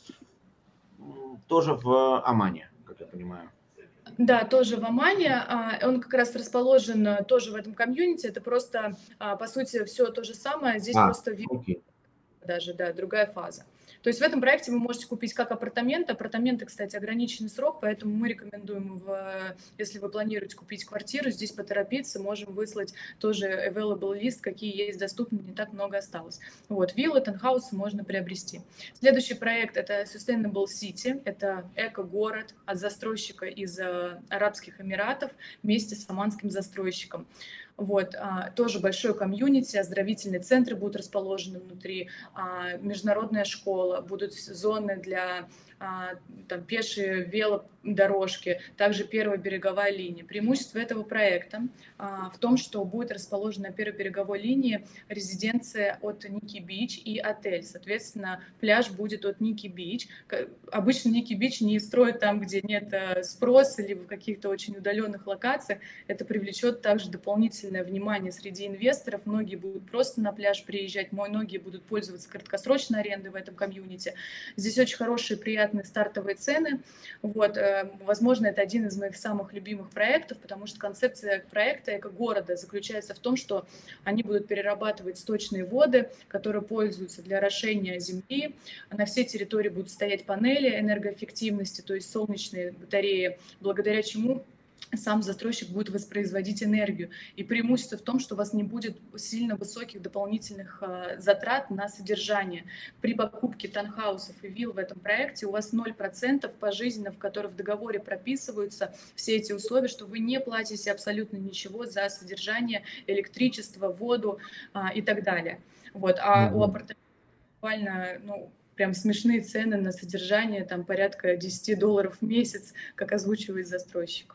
тоже в Омане, как я понимаю. Да, тоже в Омане. Он как раз расположен тоже в этом комьюнити. Это просто, по сути, все то же самое. Здесь а, просто окей. даже, да, другая фаза. То есть в этом проекте вы можете купить как апартаменты. Апартаменты, кстати, ограниченный срок, поэтому мы рекомендуем, в, если вы планируете купить квартиру, здесь поторопиться, можем выслать тоже available list, какие есть доступны, не так много осталось. Вот, виллы, таунхаусы можно приобрести. Следующий проект – это Sustainable City, это эко-город от застройщика из Арабских Эмиратов вместе с оманским застройщиком. Вот, а, тоже большой комьюнити, оздоровительные центры будут расположены внутри, а, международная школа, будут зоны для а, там, пешие велодорожки, также первая береговая линия. Преимущество этого проекта а, в том, что будет расположена на первой береговой линии резиденция от Ники Бич и отель. Соответственно, пляж будет от Ники Бич. Обычно Ники Бич не строят там, где нет спроса, либо в каких-то очень удаленных локациях. Это привлечет также дополнительное внимание среди инвесторов. Многие будут просто на пляж приезжать, многие будут пользоваться краткосрочной арендой в этом комьюнити. Здесь очень хорошие, приятные стартовые цены. Вот, возможно, это один из моих самых любимых проектов, потому что концепция проекта эко-города заключается в том, что они будут перерабатывать сточные воды, которые пользуются для орошения земли. На всей территории будут стоять панели энергоэффективности, то есть солнечные батареи, благодаря чему сам застройщик будет воспроизводить энергию. И преимущество в том, что у вас не будет сильно высоких дополнительных э, затрат на содержание. При покупке таунхаусов и вилл в этом проекте у вас ноль процентов пожизненно, в которых в договоре прописываются все эти условия, что вы не платите абсолютно ничего за содержание, электричество, воду э, и так далее. Вот. А mm-hmm. у апартаментов буквально, ну, прям смешные цены на содержание, там порядка десять долларов в месяц, как озвучивает застройщик.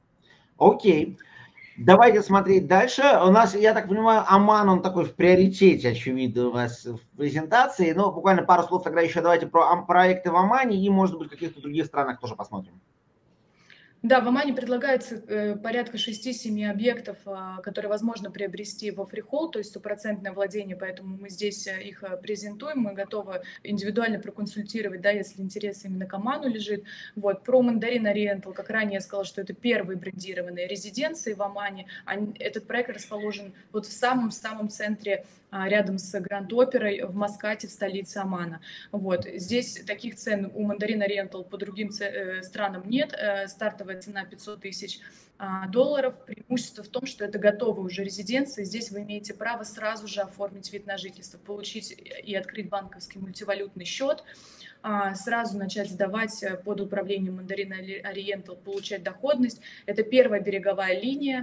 Окей. Давайте смотреть дальше. У нас, я так понимаю, Оман, он такой в приоритете, очевидно, у вас в презентации. Но буквально пару слов тогда еще давайте про проекты в Омане и, может быть, в каких-то других странах тоже посмотрим. Да, в Омане предлагается э, порядка шести-семи объектов, э, которые возможно приобрести во фрихолд, то есть стопроцентное владение, поэтому мы здесь э, их э, презентуем, мы готовы индивидуально проконсультировать, да, если интерес именно к Оману лежит. Вот, про Mandarin Oriental, как ранее я сказала, что это первые брендированные резиденции в Омане. Они, этот проект расположен вот в самом-самом центре, э, рядом с Гранд-оперой в Маскате, в столице Омана. Вот, здесь таких цен у Mandarin Oriental по другим э, странам нет, э, стартовая цена пятьсот тысяч долларов. Преимущество в том, что это готовые уже резиденции. Здесь вы имеете право сразу же оформить вид на жительство, получить и открыть банковский мультивалютный счет. сразу начать сдавать под управлением Мандарин Ориентал, получать доходность. Это первая береговая линия.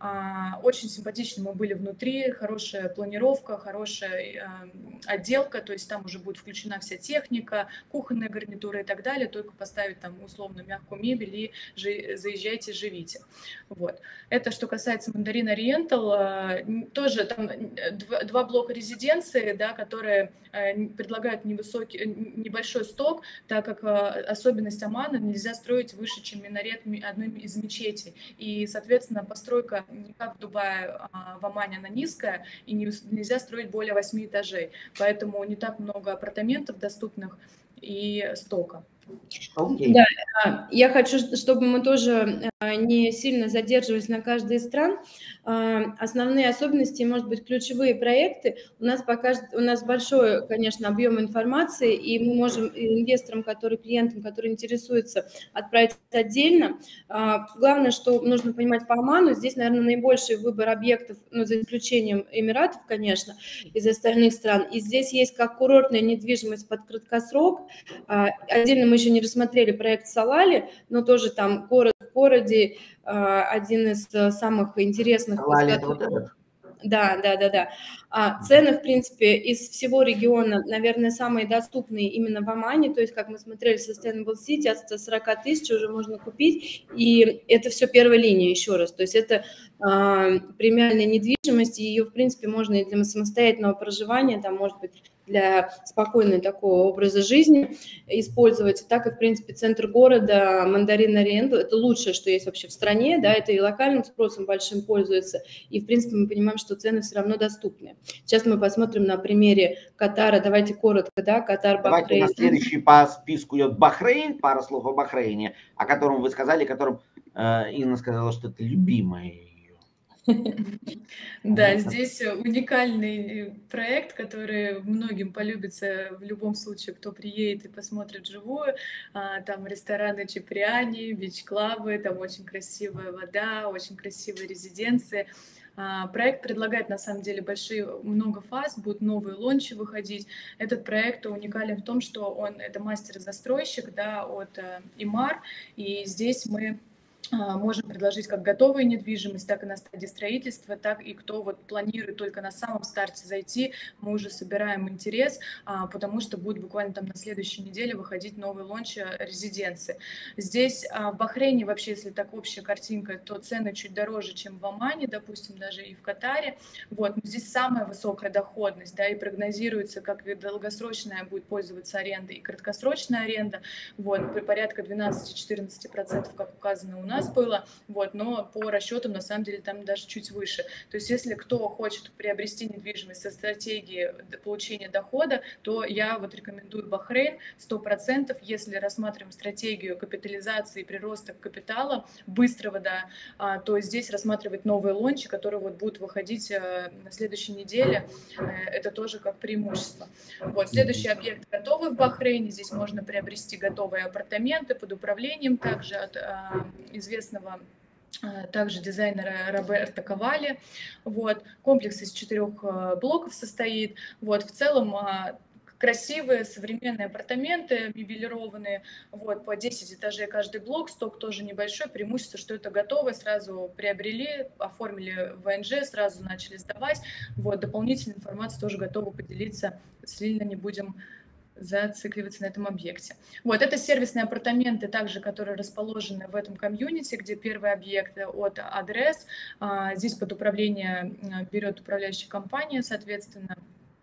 Очень симпатично мы были внутри, хорошая планировка, хорошая отделка, то есть там уже будет включена вся техника, кухонная гарнитура и так далее, только поставить там условно мягкую мебель и заезжайте, живите. Вот. Это что касается Мандарин Ориентал, тоже там два блока резиденции, да, которые предлагают невысокий, небольшой сток, так как особенность Омана, нельзя строить выше, чем минарет одной из мечетей. И, соответственно, постройка не как в Дубае, в Омане она низкая, и нельзя строить более восьми этажей. Поэтому не так много апартаментов доступных и стока. Okay. Да, я хочу, чтобы мы тоже не сильно задерживались на каждой из стран. Основные особенности, может быть, ключевые проекты. У нас пока у нас большой, конечно, объем информации, и мы можем инвесторам, которые, клиентам, которые интересуются, отправить отдельно. Главное, что нужно понимать по Оману, здесь, наверное, наибольший выбор объектов, ну, за исключением Эмиратов, конечно, из остальных стран. И здесь есть как курортная недвижимость под краткосрок. Отдельно мы еще не рассмотрели проект Салали, но тоже там город в городе, один из самых интересных. Салали, это вот этот? Да, да, да, да. А цены, в принципе, из всего региона, наверное, самые доступные именно в Омане, то есть, как мы смотрели, Sustainable City, от ста сорока тысяч уже можно купить, и это все первая линия, еще раз, то есть это а, премиальная недвижимость, и ее, в принципе, можно и для самостоятельного проживания, там, может быть, для спокойного такого образа жизни использовать, так и, в принципе, центр города, Мандарин Ориентал, это лучшее, что есть вообще в стране, да, это и локальным спросом большим пользуется, и, в принципе, мы понимаем, что цены все равно доступны. Сейчас мы посмотрим на примере Катара, давайте коротко, да, Катар, Бахрейн. Давайте у нас следующий по списку идет Бахрейн, пара слов о Бахрейне, о котором вы сказали, о котором э, Инна сказала, что это любимое. Да, здесь уникальный проект, который многим полюбится в любом случае, кто приедет и посмотрит вживую. Там рестораны Чиприани, бич-клабы, там очень красивая вода, очень красивые резиденции. Проект предлагает, на самом деле, большие, много фаз, будут новые лончи выходить. Этот проект уникален в том, что он, это мастер-застройщик, да, от Имар, и здесь мы можем предложить как готовую недвижимость, так и на стадии строительства, так и кто вот планирует только на самом старте зайти, мы уже собираем интерес, потому что будет буквально там на следующей неделе выходить новый лонч резиденции. Здесь в Бахрейне вообще, если так общая картинка, то цены чуть дороже, чем в Омане, допустим, даже и в Катаре. Вот, но здесь самая высокая доходность, да, и прогнозируется, как и долгосрочная будет пользоваться арендой, и краткосрочная аренда, вот, при порядка двенадцати-четырнадцати процентов, как указано у нас было, вот, но по расчетам на самом деле там даже чуть выше. То есть если кто хочет приобрести недвижимость со стратегией получения дохода, то я вот рекомендую Бахрейн сто процентов, если рассматриваем стратегию капитализации и прироста капитала быстрого, да, то здесь рассматривать новые лончи, которые вот будут выходить на следующей неделе, это тоже как преимущество. Вот, следующий объект готовый в Бахрейне, здесь можно приобрести готовые апартаменты под управлением также от известного также дизайнера Роберто Кавали. Вот. Комплекс из четырех блоков состоит. Вот. В целом красивые современные апартаменты, мебелированные, вот, по десять этажей каждый блок, сток тоже небольшой, преимущество, что это готовое, сразу приобрели, оформили в ВНЖ, сразу начали сдавать. Вот. Дополнительную информацию тоже готовы поделиться, сильно не будем зацикливаться на этом объекте. Вот, это сервисные апартаменты, также, которые расположены в этом комьюнити, где первый объект от Адрес. Здесь под управление берет управляющая компания, соответственно.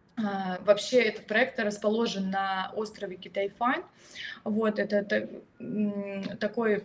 Вообще этот проект расположен на острове Китайфань. Вот, это, это такой...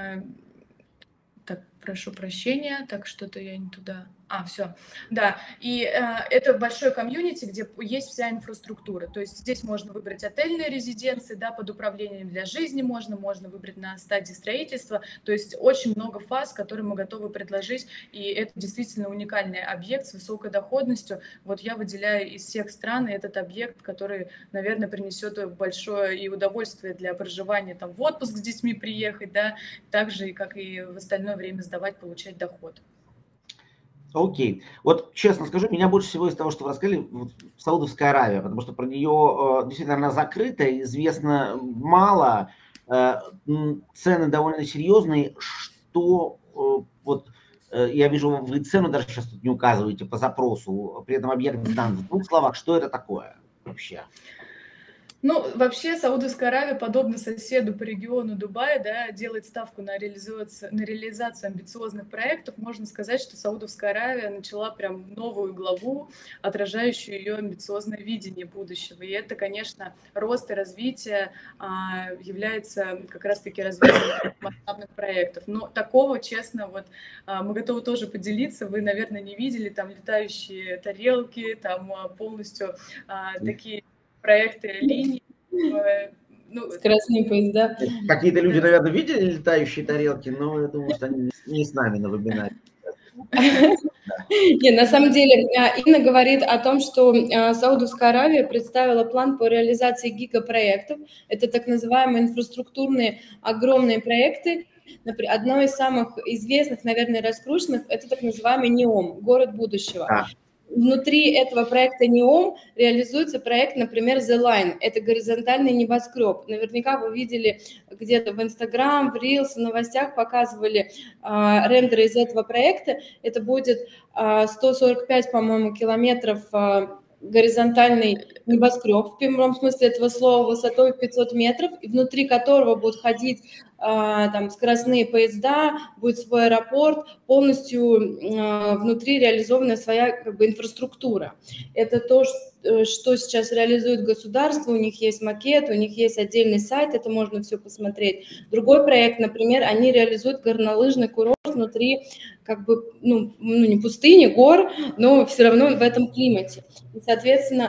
Так, прошу прощения, так что-то я не туда... А, все, да, и э, это большой комьюнити, где есть вся инфраструктура, то есть здесь можно выбрать отельные резиденции, да, под управлением для жизни можно, можно выбрать на стадии строительства, то есть очень много фаз, которые мы готовы предложить, и это действительно уникальный объект с высокой доходностью. Вот я выделяю из всех стран этот объект, который, наверное, принесет большое и удовольствие для проживания, там, в отпуск с детьми приехать, да, так же, как и в остальное время сдавать, получать доход. Окей. Вот честно скажу, меня больше всего из того, что вы рассказали, вот, Саудовская Аравия, потому что про нее э, действительно она закрыта, известно мало, э, цены довольно серьезные, что э, вот э, я вижу, вы цену даже сейчас тут не указываете по запросу, при этом объект сдан. В двух словах, что это такое вообще? Ну, вообще, Саудовская Аравия, подобно соседу по региону Дубая, да, делает ставку на реализацию, на реализацию амбициозных проектов. Можно сказать, что Саудовская Аравия начала прям новую главу, отражающую ее амбициозное видение будущего. И это, конечно, рост и развитие а, является как раз-таки развитием масштабных проектов. Но такого, честно, вот а, мы готовы тоже поделиться. Вы, наверное, не видели там летающие тарелки, там а, полностью а, такие проекты линий. Ну, скоростные поезда. Какие-то люди, наверное, видели летающие тарелки, но я думаю, что они не с нами на вебинаре. Нет, на самом деле Инна говорит о том, что Саудовская Аравия представила план по реализации гигапроектов. Это так называемые инфраструктурные огромные проекты. Например, одно из самых известных, наверное, раскрученных, это так называемый НЕОМ, город будущего. А. Внутри этого проекта НЕОМ реализуется проект, например, The Line. Это горизонтальный небоскреб. Наверняка вы видели где-то в Инстаграм, в Reels, в новостях показывали а, рендеры из этого проекта. Это будет а, сто сорок пять, по-моему, километров а, горизонтальный небоскреб, в прямом смысле этого слова, высотой пятьсот метров, и внутри которого будут ходить а, там, скоростные поезда, будет свой аэропорт, полностью а, внутри реализованная своя как бы, инфраструктура. Это то, что сейчас реализует государство, у них есть макет, у них есть отдельный сайт, это можно все посмотреть. Другой проект, например, они реализуют горнолыжный курорт внутри, как бы, ну, ну не пустыни, гор, но все равно в этом климате. И, соответственно,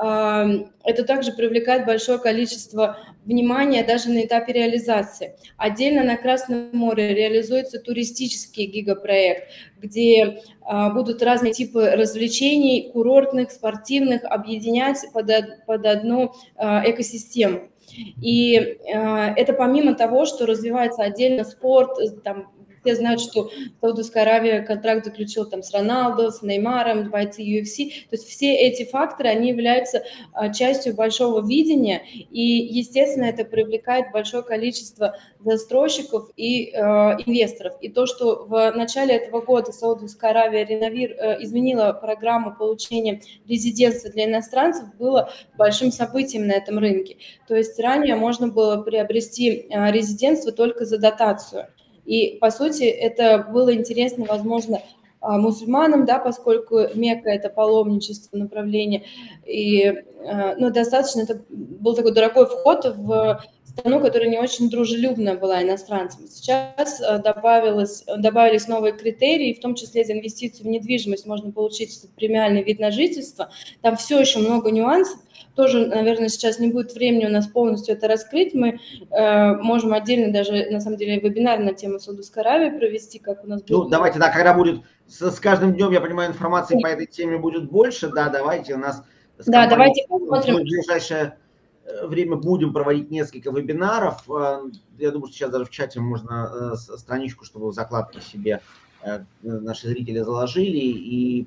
это также привлекает большое количество внимания даже на этапе реализации. Отдельно на Красном море реализуется туристический гигапроект, где будут разные типы развлечений, курортных, спортивных, объединять под, под одну экосистему. И это помимо того, что развивается отдельно спорт, там, все знают, что Саудовская Аравия контракт заключила там с Роналдо, с Неймаром, бойцы ю эф си. То есть все эти факторы, они являются частью большого видения, и, естественно, это привлекает большое количество застройщиков и э, инвесторов. И то, что в начале этого года Саудовская Аравия реновир, э, изменила программу получения резидентства для иностранцев, было большим событием на этом рынке. То есть ранее можно было приобрести э, резидентство только за дотацию. И, по сути, это было интересно, возможно, мусульманам, да, поскольку Мекка – это паломничество направление, и, ну, достаточно, это был такой дорогой вход в страну, которая не очень дружелюбна была иностранцам. Сейчас добавилось, добавились новые критерии, в том числе за инвестицию в недвижимость можно получить премиальный вид на жительство. Там все еще много нюансов. Тоже, наверное, сейчас не будет времени у нас полностью это раскрыть. Мы э, можем отдельно даже, на самом деле, вебинар на тему Саудовской Аравии провести, как у нас будет. Ну, давайте, да, когда будет, с, с каждым днем, я понимаю, информации по этой теме будет больше, да, давайте у нас... Да, давайте посмотрим. Мы в ближайшее время будем проводить несколько вебинаров. Я думаю, что сейчас даже в чате можно страничку, чтобы в закладке себе наши зрители заложили, и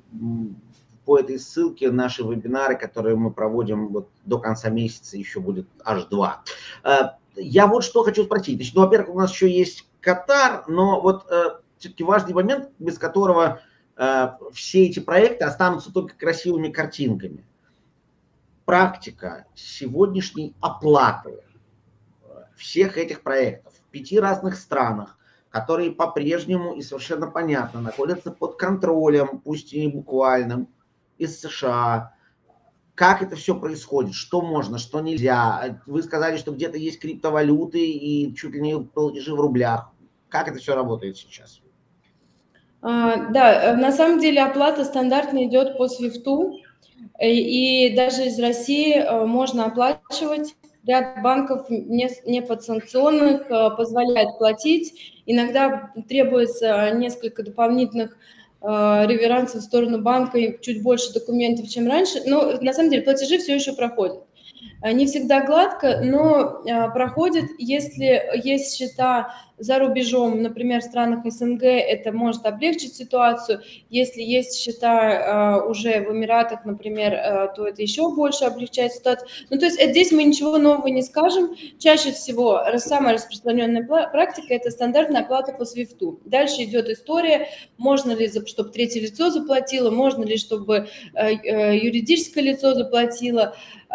по этой ссылке наши вебинары, которые мы проводим вот до конца месяца, еще будет аж два. Я вот что хочу спросить. Значит, ну, во-первых, у нас еще есть Катар, но вот все-таки важный момент, без которого все эти проекты останутся только красивыми картинками. Практика сегодняшней оплаты всех этих проектов в пяти разных странах, которые по-прежнему и совершенно понятно находятся под контролем, пусть и не буквальным, из США. Как это все происходит? Что можно, что нельзя? Вы сказали, что где-то есть криптовалюты и чуть ли не платежи в рублях. Как это все работает сейчас? А, да, на самом деле оплата стандартно идет по свифту. И даже из России можно оплачивать. Ряд банков не, не подсанкционных позволяет платить. Иногда требуется несколько дополнительных реверансов в сторону банка и чуть больше документов, чем раньше. Но на самом деле платежи все еще проходят. Не всегда гладко, но проходит, если есть счета за рубежом, например, в странах СНГ, это может облегчить ситуацию. Если есть счета уже в Эмиратах, например, то это еще больше облегчает ситуацию. Ну, то есть здесь мы ничего нового не скажем. Чаще всего самая распространенная практика – это стандартная оплата по свифту. Дальше идет история, можно ли, чтобы третье лицо заплатило, можно ли, чтобы юридическое лицо заплатило.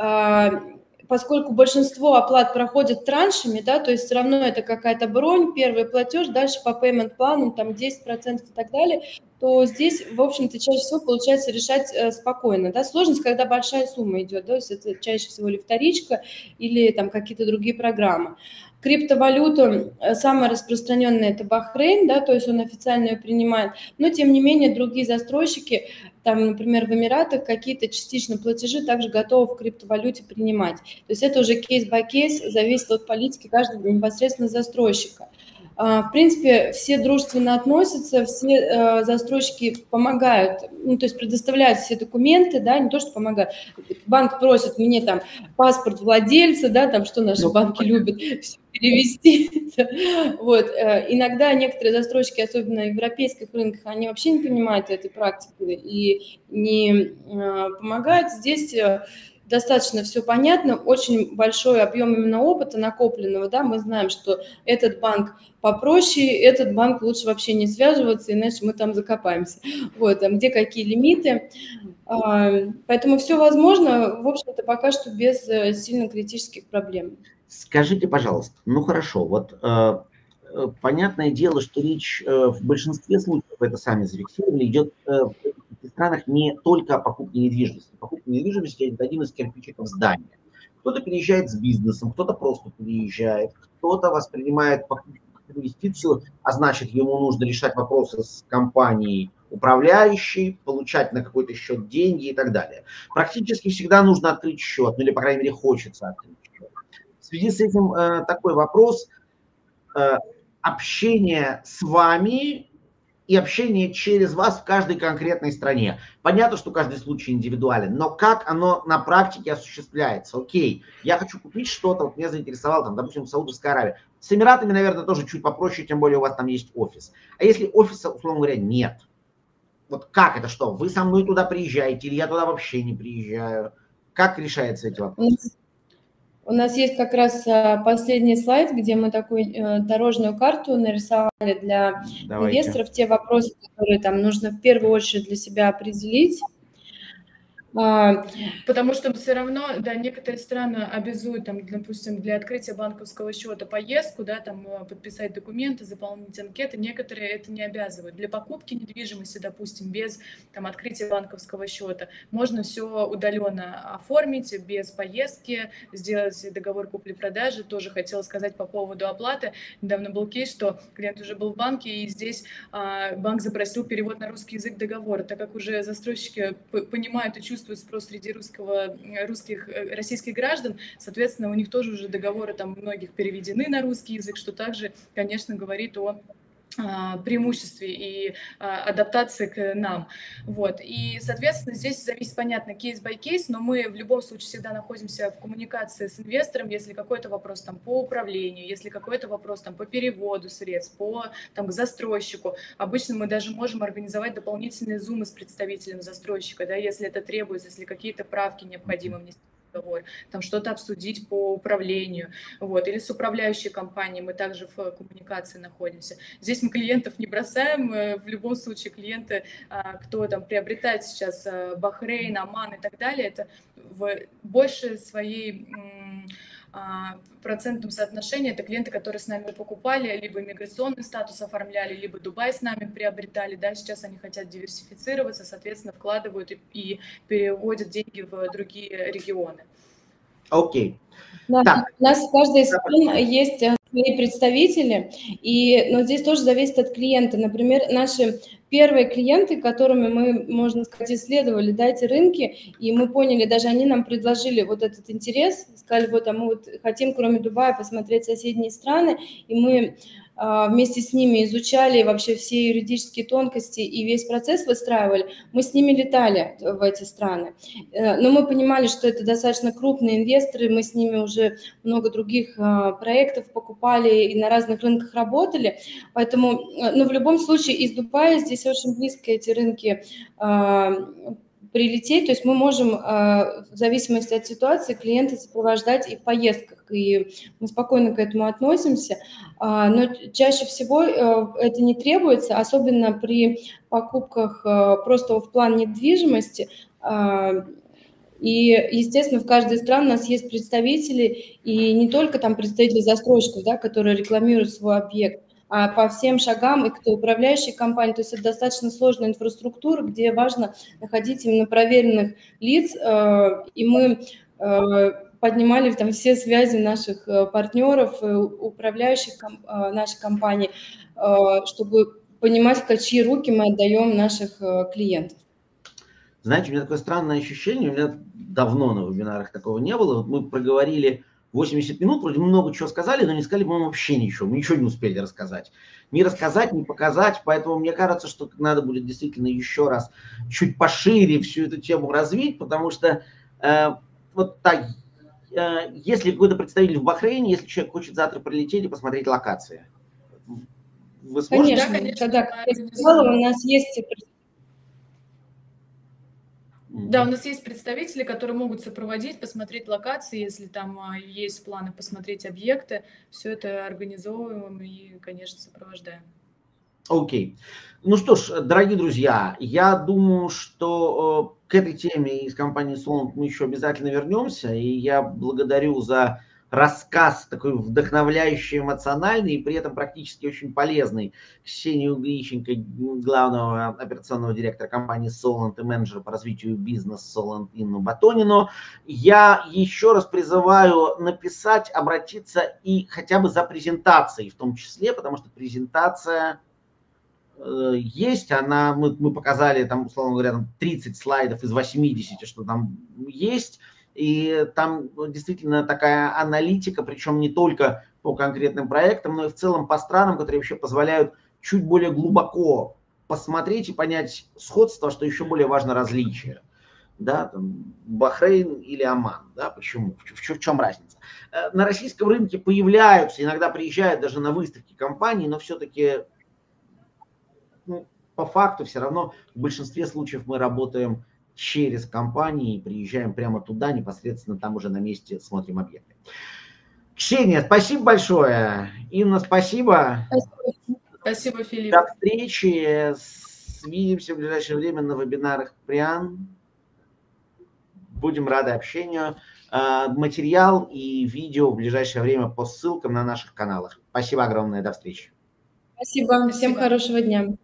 Поскольку большинство оплат проходит траншами, да, то есть все равно это какая-то бронь, первый платеж, дальше по payment плану, там десять процентов и так далее, то здесь, в общем-то, чаще всего получается решать э, спокойно. Да. Сложность, когда большая сумма идет, да, то есть это чаще всего или вторичка, или там какие-то другие программы. Криптовалюту самая распространенная – это Бахрейн, да, то есть он официально ее принимает, но тем не менее другие застройщики, там, например, в Эмиратах какие-то частично платежи также готовы в криптовалюте принимать. То есть это уже кейс-бай-кейс, зависит от политики каждого непосредственно застройщика. В принципе, все дружественно относятся, все застройщики помогают, ну, то есть предоставляют все документы, да, не то, что помогают. Банк просит мне там паспорт владельца, да, там, что наши банки любят, все перевести. Вот. Иногда некоторые застройщики, особенно в европейских рынках, они вообще не понимают этой практики и не помогают. Здесь достаточно все понятно, очень большой объем именно опыта накопленного, да, мы знаем, что этот банк попроще, этот банк лучше вообще не связываться, иначе мы там закопаемся. Вот, там где какие лимиты. Поэтому все возможно, в общем-то, пока что без сильно критических проблем. Скажите, пожалуйста, ну хорошо, вот э, понятное дело, что речь э, в большинстве случаев, это сами зафиксировали, идет э, в этих странах не только о покупке недвижимости. Покупка недвижимости – это один из кирпичиков здания. Кто-то переезжает с бизнесом, кто-то просто переезжает, кто-то воспринимает покупку как инвестицию, а значит, ему нужно решать вопросы с компанией управляющей, получать на какой-то счет деньги и так далее. Практически всегда нужно открыть счет, ну или, по крайней мере, хочется открыть счет. В связи с этим э, такой вопрос. Э, общение с вами и общение через вас в каждой конкретной стране. Понятно, что каждый случай индивидуален, но как оно на практике осуществляется? Окей, я хочу купить что-то, вот меня заинтересовало, там, допустим, Саудовская Аравия. С Эмиратами, наверное, тоже чуть попроще, тем более у вас там есть офис. А если офиса, условно говоря, нет? Вот как это что? Вы со мной туда приезжаете или я туда вообще не приезжаю? Как решается эти вопросы? У нас есть как раз последний слайд, где мы такую дорожную карту нарисовали для Давайте. инвесторов, те вопросы, которые там нужно в первую очередь для себя определить. Потому что все равно, да, некоторые страны обязуют, там, допустим, для открытия банковского счета поездку, да, там, подписать документы, заполнить анкеты, некоторые это не обязывают. Для покупки недвижимости, допустим, без там, открытия банковского счета можно все удаленно оформить, без поездки, сделать договор купли-продажи. Тоже хотела сказать по поводу оплаты. Недавно был кейс, что клиент уже был в банке, и здесь а, банк запросил перевод на русский язык договора, так как уже застройщики понимают и чувствуют спрос среди русского, русских, российских граждан, соответственно, у них тоже уже договоры там многих переведены на русский язык, что также, конечно, говорит о преимуществе и адаптации к нам. Вот. И, соответственно, здесь зависит, понятно, кейс-бай-кейс, но мы в любом случае всегда находимся в коммуникации с инвестором, если какой-то вопрос там по управлению, если какой-то вопрос там по переводу средств, по там, к застройщику. Обычно мы даже можем организовать дополнительные зумы с представителем застройщика, да, если это требуется, если какие-то правки необходимо внести. Там что-то обсудить по управлению, вот, или с управляющей компанией мы также в коммуникации находимся. Здесь мы клиентов не бросаем, в любом случае клиенты, кто там приобретает сейчас Бахрейн, Оман и так далее, это в большей своей процентном соотношении это клиенты, которые с нами покупали, либо иммиграционный статус оформляли, либо Дубай с нами приобретали, да, сейчас они хотят диверсифицироваться, соответственно, вкладывают и, и переводят деньги в другие регионы. Окей. Okay. Да, у нас в каждой стране есть свои представители, и, но здесь тоже зависит от клиента. Например, наши первые клиенты, которыми мы, можно сказать, исследовали, да, эти рынки, и мы поняли, даже они нам предложили вот этот интерес, сказали, вот, а мы вот хотим, кроме Дубая, посмотреть соседние страны, и мы вместе с ними изучали вообще все юридические тонкости и весь процесс выстраивали, мы с ними летали в эти страны. Но мы понимали, что это достаточно крупные инвесторы, мы с ними уже много других проектов покупали и на разных рынках работали, поэтому, ну, в любом случае из Дубая здесь очень близко эти рынки прилететь, то есть мы можем в зависимости от ситуации клиента сопровождать и в поездках, и мы спокойно к этому относимся, но чаще всего это не требуется, особенно при покупках просто в план недвижимости. И, естественно, в каждой стране у нас есть представители, и не только там представители застройщиков, да, которые рекламируют свой объект, а по всем шагам, и кто управляющие компании, то есть это достаточно сложная инфраструктура, где важно находить именно проверенных лиц, и мы поднимали там все связи наших партнеров, управляющих нашей компании, чтобы понимать, в чьи руки мы отдаем наших клиентов. Знаете, у меня такое странное ощущение, у меня давно на вебинарах такого не было. Вот мы проговорили восемьдесят минут, вроде много чего сказали, но не сказали, по-моему, вообще ничего. Мы ничего не успели рассказать. Не рассказать, не показать. Поэтому мне кажется, что надо будет действительно еще раз чуть пошире всю эту тему развить, потому что э, вот так, э, если какой-то представитель в Бахрейне, если человек хочет завтра прилететь и посмотреть локации, вы сможете? Конечно, конечно. Да, как я сказала, у нас есть... Да, у нас есть представители, которые могут сопроводить, посмотреть локации, если там есть планы посмотреть объекты. Все это организовываем и, конечно, сопровождаем. Окей. Ну что ж, дорогие друзья, я думаю, что э, к этой теме из компании Solent мы еще обязательно вернемся. И я благодарю за рассказ такой вдохновляющий, эмоциональный и при этом практически очень полезный Ксению Грищенко, главного операционного директора компании Solent и менеджера по развитию бизнеса Solent Инну Батонину. Я еще раз призываю написать, обратиться и хотя бы за презентацией в том числе, потому что презентация э, есть, она, мы, мы показали там, условно говоря, там тридцать слайдов из восьмидесяти, что там есть. И там действительно такая аналитика, причем не только по конкретным проектам, но и в целом по странам, которые вообще позволяют чуть более глубоко посмотреть и понять сходство, что еще более важно, различие. Да, там, Бахрейн или Оман, да, почему, в, в, в чем разница? На российском рынке появляются, иногда приезжают даже на выставки компаний, но все-таки ну, по факту все равно в большинстве случаев мы работаем через компании, приезжаем прямо туда, непосредственно там уже на месте смотрим объекты. Ксения, спасибо большое. Инна, спасибо. Спасибо, спасибо, Филипп. До встречи. Увидимся в ближайшее время на вебинарах Приан. Будем рады общению. Материал и видео в ближайшее время по ссылкам на наших каналах. Спасибо огромное. До встречи. Спасибо. Всем хорошего дня.